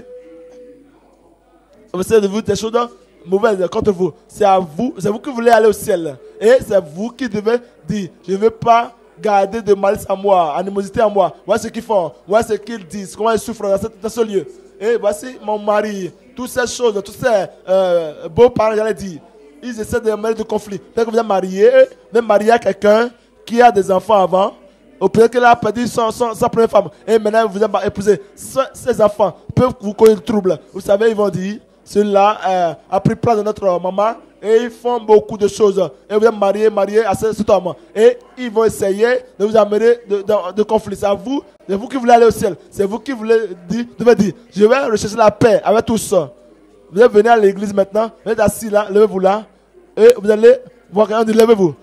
Vous essayez de vous des choses mauvaises contre vous. C'est à vous, c'est vous qui voulez aller au ciel. Et c'est vous qui devez dire, je ne veux pas garder de malice à moi, animosité à moi. Voici ce qu'ils font, voici ce qu'ils disent, comment ils souffrent dans, cette, dans ce lieu. Et voici mon mari, toutes ces choses, tous ces euh, beaux parents, j'allais dire. Ils essaient de mettre de conflit. Peut-être que vous êtes marié, vous êtes marié à quelqu'un qui a des enfants avant. Ou peut-être qu'elle a perdu son, son, sa première femme. Et maintenant, vous avez épousé. Ces enfants peuvent vous causer du trouble. Vous savez, ils vont dire, celui-là euh, a pris place de notre maman. Et ils font beaucoup de choses. Et vous êtes marié, marié à cet homme. Et ils vont essayer de vous amener de, de, de conflit. C'est à vous, c'est vous qui voulez aller au ciel. C'est vous qui voulez dire, devez dire, je vais rechercher la paix avec tous. Vous êtes venu à l'église maintenant. Vous êtes assis là, levez-vous là. Et vous allez voir quelqu'un dit, levez-vous.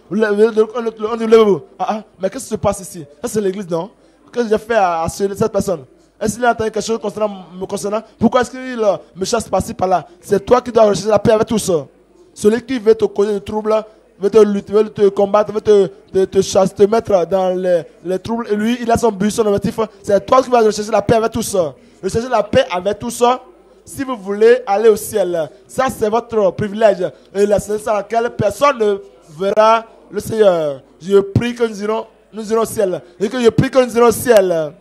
On dit, levez-vous. Ah, ah, mais qu'est-ce qui se passe ici? Ça, c'est l'église, non? Qu'est-ce que j'ai fait à, à cette personne? Est-ce qu'il a entendu quelque chose concernant, me concernant? Pourquoi est-ce qu'il euh, me chasse par-ci, par-là? C'est toi qui dois rechercher la paix avec tous. Celui qui veut te causer des troubles, veut te lutter, veut te combattre, veut te, te, te chasser, te mettre dans les, les troubles. Et lui, il a son but, son objectif. C'est toi qui vas rechercher la paix avec tous. Rechercher la paix avec tous. Si vous voulez aller au ciel, ça c'est votre privilège. Et la c'est dans laquelle personne ne verra le Seigneur. Je prie que nous irons, nous irons au ciel. Et que je prie que nous irons au ciel.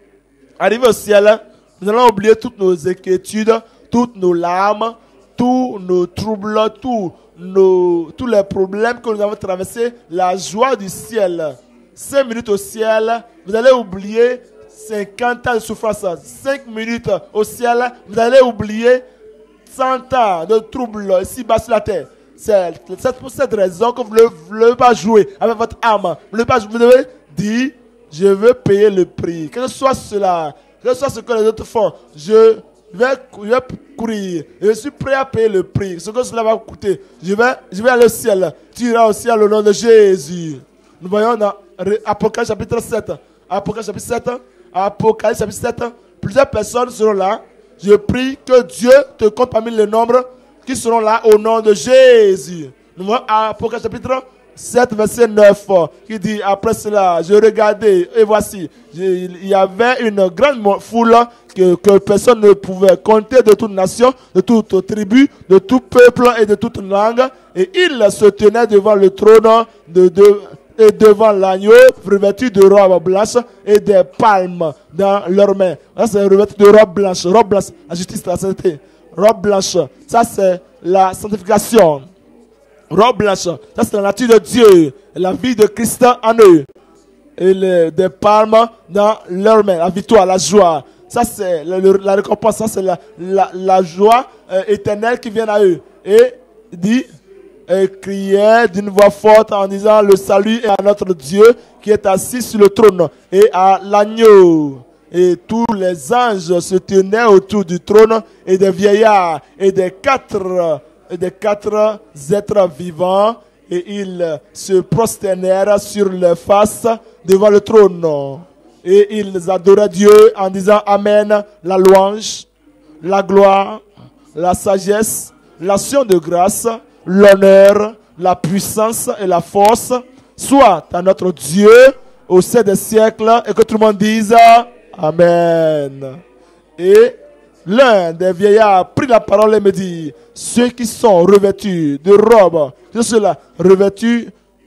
Arrivé au ciel, nous allons oublier toutes nos inquiétudes, toutes nos larmes, tous nos troubles, tous, nos, tous les problèmes que nous avons traversés, la joie du ciel. Cinq minutes au ciel, vous allez oublier cinquante ans de souffrance. Cinq minutes au ciel, vous allez oublier cent ans de troubles ici-bas sur la terre. C'est pour cette raison que vous ne voulez pas jouer avec votre âme. Vous, ne pas, vous devez dire, je veux payer le prix. Que ce soit cela, que ce soit ce que les autres font, je... Je vais, je vais courir. Je suis prêt à payer le prix. Ce que cela va coûter. Je vais, je vais aller au ciel. Tu iras au ciel au nom de Jésus. Nous voyons dans Apocalypse chapitre sept. Apocalypse chapitre sept. Apocalypse chapitre sept. Plusieurs personnes seront là. Je prie que Dieu te compte parmi les nombres qui seront là au nom de Jésus. Nous voyons Apocalypse chapitre sept, verset neuf, qui dit, après cela, je regardais, et voici, je, il y avait une grande foule que, que personne ne pouvait compter, de toute nation, de toute tribu, de tout peuple et de toute langue, et ils se tenaient devant le trône de, de, et devant l'agneau, revêtus de robes blanches et des palmes dans leurs mains. Ça, c'est revêtu de robes blanches, robes blanches, la justice, la sainteté, robes blanches, ça c'est la sanctification. Robe blanche, ça c'est la nature de Dieu, la vie de Christ en eux. Et les, des palmes dans leurs mains, la victoire, la joie. Ça c'est la, la récompense, ça c'est la, la, la joie euh, éternelle qui vient à eux. Et dit, et criait d'une voix forte en disant, le salut est à notre Dieu qui est assis sur le trône et à l'agneau. Et tous les anges se tenaient autour du trône et des vieillards et des quatre... et des quatre êtres vivants, et ils se prosternèrent sur leurs faces devant le trône. Et ils adoraient Dieu en disant Amen, la louange, la gloire, la sagesse, l'action de grâce, l'honneur, la puissance et la force, soit à notre Dieu au sein des siècles, et que tout le monde dise Amen. Et l'un des vieillards prit la parole et me dit, ceux qui sont revêtus de robes, ceux-là revêtus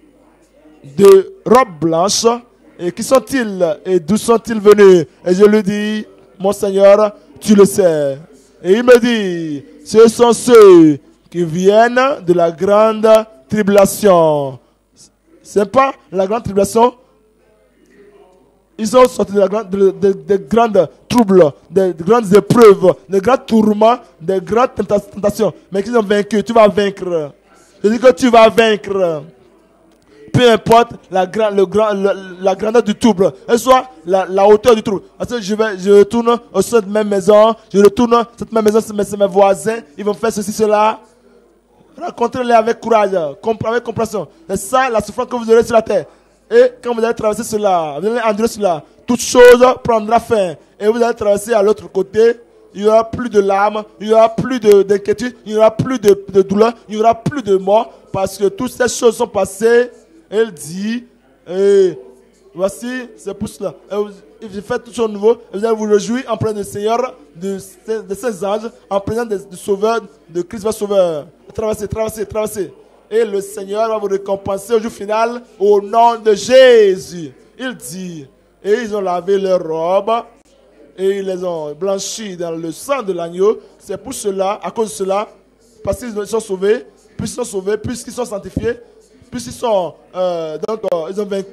de robes blanches, et qui sont-ils et d'où sont-ils venus? Et je lui dis, mon Seigneur, tu le sais. Et il me dit, ce sont ceux qui viennent de la grande tribulation. C'est pas la grande tribulation. Ils sont sortis de, la grande, de, de, de grandes troubles, de, de grandes épreuves, de grands tourments, de grandes tentations. Mais qu'ils ont vaincu. Tu vas vaincre. Je dis que tu vas vaincre. Peu importe la, grand, le grand, le, la grandeur du trouble, et soit la, la hauteur du trouble. Parce que je, vais, je retourne au sein de ma maison, je retourne cette même maison, c'est mes, mes voisins, ils vont faire ceci, cela. Rencontrez-les avec courage, avec compréhension. C'est ça la souffrance que vous aurez sur la terre. Et quand vous allez traverser cela, vous allez endurer cela, toute chose prendra fin. Et vous allez traverser à l'autre côté, il n'y aura plus de larmes, il n'y aura plus d'inquiétude, il n'y aura plus de, de douleur, il n'y aura plus de mort, parce que toutes ces choses sont passées. Elle dit, et voici, c'est pour cela. Et je fais tout chose nouveau, et vous allez vous réjouir en présence du Seigneur, de, de ses anges, en présence du Sauveur, de Christ votre Sauveur. Traversez, traversez, traversez. Et le Seigneur va vous récompenser au jour final au nom de Jésus. Il dit, et ils ont lavé leurs robes et ils les ont blanchis dans le sang de l'agneau. C'est pour cela, à cause de cela, parce qu'ils sont sauvés, puisqu'ils sont sauvés, puisqu'ils sont sanctifiés, puisqu'ils sont, euh, donc, euh, ils ont vaincu,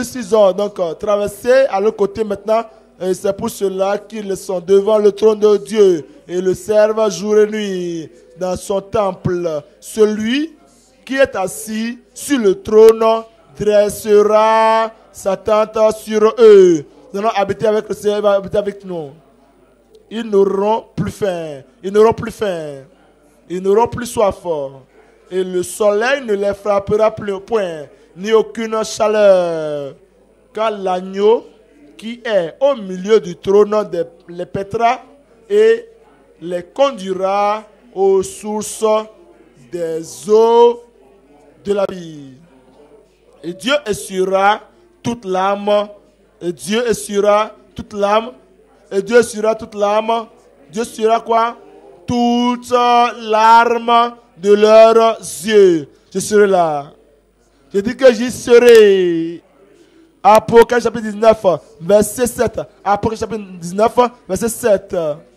puisqu'ils ont donc euh, traversé à leur côté maintenant, et c'est pour cela qu'ils sont devant le trône de Dieu et le servent jour et nuit dans son temple. Celui qui est assis sur le trône dressera sa tente sur eux. Nous allons habiter avec le Seigneur, il va habiter avec nous. Ils n'auront plus faim, ils n'auront plus faim, ils n'auront plus soif. Et le soleil ne les frappera plus au point, ni aucune chaleur. Car l'agneau qui est au milieu du trône de, les pètera et les conduira aux sources des eaux de la vie. Et Dieu essuiera toute l'âme. Et Dieu essuiera toute l'âme. Et Dieu essuiera toute l'âme. Dieu essuiera quoi? Toute larme de leurs yeux. Je serai là. Je dis que j'y serai. Apocalypse chapitre dix-neuf, verset sept. Apocalypse chapitre dix-neuf, verset sept.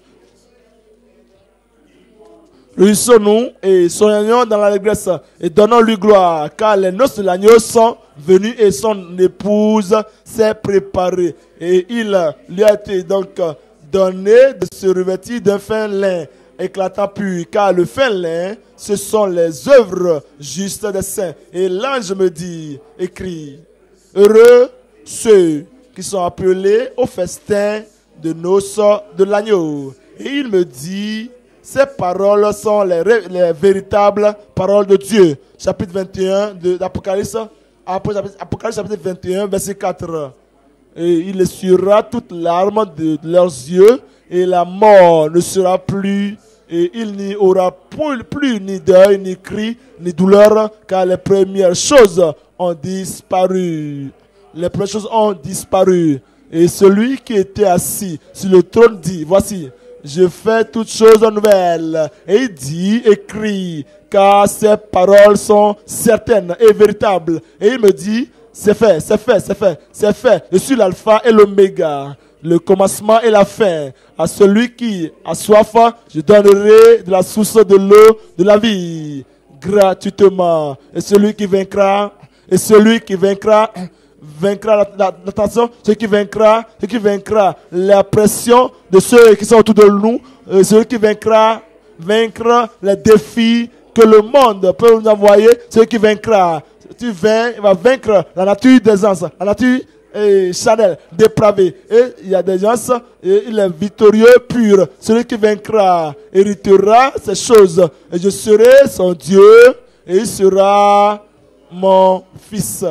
Réjouissons-nous et soyons dans l'allégresse et donnons-lui gloire, car les noces de l'agneau sont venues et son épouse s'est préparée. Et il lui a été donc donné de se revêtir d'un fin lin éclatant pur, car le fin lin, ce sont les œuvres justes des saints. Et l'ange me dit, écrit, heureux ceux qui sont appelés au festin de noces de l'agneau. Et il me dit, ces paroles sont les, les véritables paroles de Dieu. Chapitre vingt et un d'Apocalypse, Apocalypse chapitre vingt et un, verset quatre. Et il essuiera toute larme de, de leurs yeux, et la mort ne sera plus, et il n'y aura plus, plus ni deuil, ni cri, ni douleur, car les premières choses ont disparu. Les premières choses ont disparu. Et celui qui était assis sur le trône dit, voici, je fais toutes choses nouvelles. Et il dit, écrit, car ces paroles sont certaines et véritables. Et il me dit, c'est fait, c'est fait, c'est fait, c'est fait. Je suis l'alpha et l'oméga, le commencement et la fin. À celui qui a soif, je donnerai de la source de l'eau de la vie, gratuitement. Et celui qui vaincra, et celui qui vaincra, vaincra la, la, attention, celui qui vaincra, celui qui vaincra la pression de ceux qui sont autour de nous, euh, celui qui vaincra, vaincra les défis que le monde peut nous envoyer, celui qui vaincra, tu vains, il va vaincre la nature des anges, la nature eh, charnelle, dépravée. Et il y a des gens, et il est victorieux, pur. Celui qui vaincra héritera ces choses. Et je serai son Dieu, et il sera mon fils.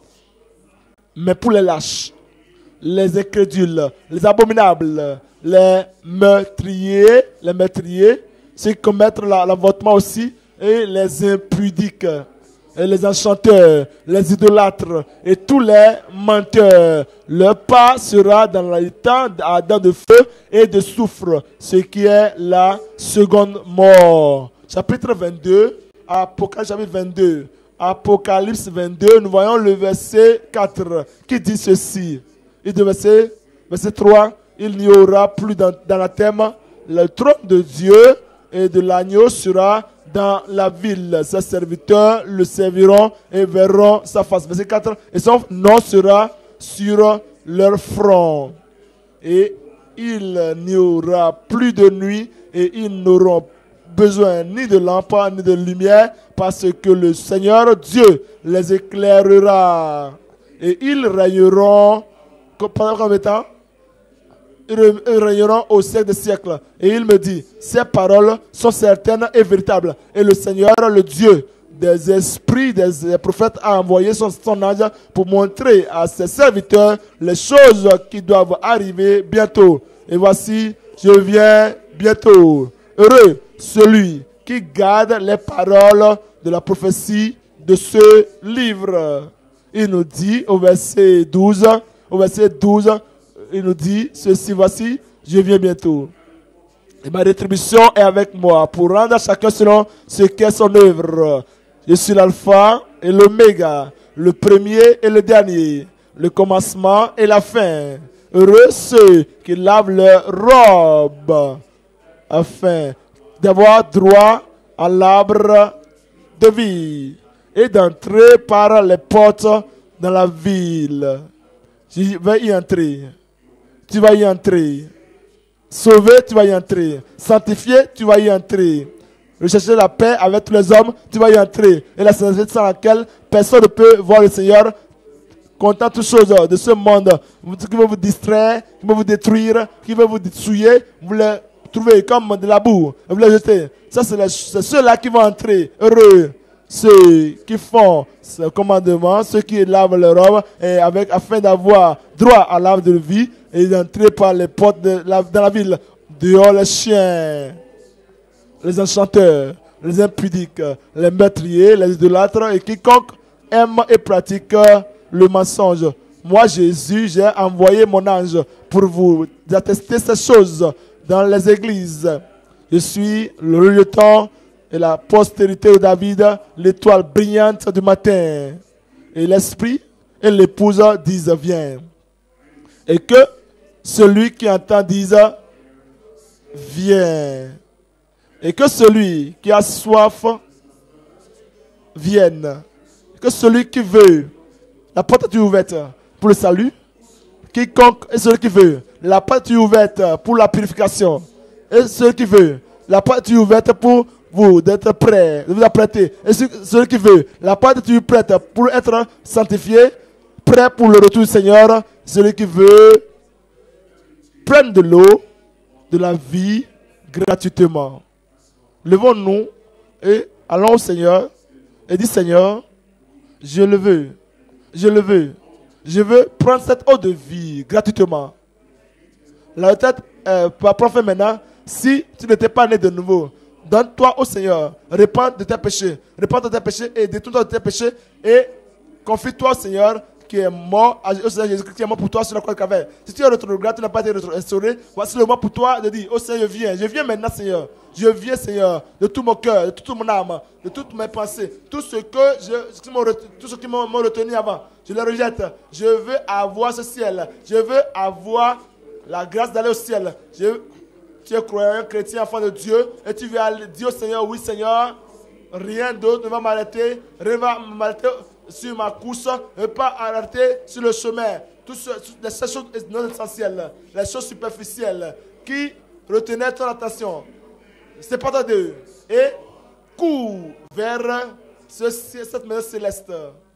Mais pour les lâches, les incrédules, les abominables, les meurtriers, les meurtriers, ceux qui commettent l'avortement aussi, et les impudiques, et les enchanteurs, les idolâtres, et tous les menteurs, leur part sera dans les temps ardent de feu et de soufre, ce qui est la seconde mort. Chapitre vingt-deux, Apocalypse chapitre vingt-deux. Apocalypse vingt-deux, nous voyons le verset quatre qui dit ceci. Il dit verset, verset trois, il n'y aura plus d'anathème, le trône de Dieu et de l'agneau sera dans la ville. Ses serviteurs le serviront et verront sa face. Verset quatre, et son nom sera sur leur front. Et il n'y aura plus de nuit et ils n'auront besoin ni de lampe ni de lumière, parce que le Seigneur Dieu les éclairera. Et ils régneront pendant combien de temps? Ils régneront au siècle des siècles. Et il me dit, ces paroles sont certaines et véritables. Et le Seigneur, le Dieu des esprits, des prophètes, a envoyé son, son ange pour montrer à ses serviteurs les choses qui doivent arriver bientôt. Et voici, je viens bientôt. Heureux celui qui garde les paroles de la prophétie de ce livre. Il nous dit au verset douze, au verset douze, il nous dit ceci, voici, je viens bientôt. Et ma rétribution est avec moi pour rendre à chacun selon ce qu'est son œuvre. Je suis l'alpha et l'oméga, le premier et le dernier, le commencement et la fin. Heureux ceux qui lavent leurs robes afin d'avoir droit à l'arbre de vie et d'entrer par les portes dans la ville. Je vais y entrer. Tu vas y entrer. Sauvé, tu vas y entrer. Sanctifié, tu vas y entrer. Rechercher la paix avec tous les hommes, tu vas y entrer. Et la sincérité sans laquelle personne ne peut voir le Seigneur. Content toutes choses de ce monde qui veut vous distraire, qui veut vous détruire, qui veut vous souiller, vous les trouvez comme de la boue, vous les jetez. Ça, c'est ceux-là qui vont entrer. Heureux. Ceux qui font ce commandement, ceux qui lavent leur robe, et avec, afin d'avoir droit à l'arbre de vie et d'entrer par les portes de la, dans la ville. Dehors les chiens, les enchanteurs, les impudiques, les meurtriers, les idolâtres et quiconque aime et pratique le mensonge. Moi, Jésus, j'ai envoyé mon ange pour vous attester ces choses dans les églises. Je suis le rejetant et la postérité de David, l'étoile brillante du matin. Et l'esprit et l'épouse disent viens. Et que celui qui entend dise viens. Et que celui qui a soif vienne. Que celui qui veut, la porte est ouverte pour le salut. Quiconque est celui qui veut, la porte est ouverte pour la purification. Et celui qui veut, la porte est ouverte pour vous d'être prêt, de vous apprêter. Et celui qui veut, la porte est prête pour être sanctifié, prêt pour le retour du Seigneur. Celui qui veut prendre de l'eau, de la vie gratuitement. Levons-nous et allons au Seigneur et dis Seigneur, je le veux, je le veux, je veux prendre cette eau de vie gratuitement. La tête, euh, prophète maintenant, si tu n'étais pas né de nouveau, donne-toi au Seigneur, répands de tes péchés, répands de tes péchés et détourne-toi de tes péchés et confie-toi au Seigneur qui est mort, au Seigneur Jésus-Christ qui est mort pour toi sur la croix de Calvaire. Si tu es rétrograde, tu n'as pas été restauré, voici le moment pour toi de dire, oh Seigneur, je viens, je viens maintenant Seigneur, je viens Seigneur, de tout mon cœur, de toute mon âme, de toutes mes pensées, tout ce que je, tout ce qui m'a retenu avant, je le rejette. Je veux avoir ce ciel, je veux avoir la grâce d'aller au ciel. Je, tu es croyant, chrétien, enfant de Dieu, et tu veux aller dire au Seigneur, oui Seigneur, rien d'autre ne va m'arrêter, rien ne va m'arrêter sur ma course, ne pas arrêter sur le chemin. Toutes ce, les choses non essentielles, les choses superficielles qui retenaient ton attention. C'est pas d'eux. Et cours vers ce, cette maison céleste.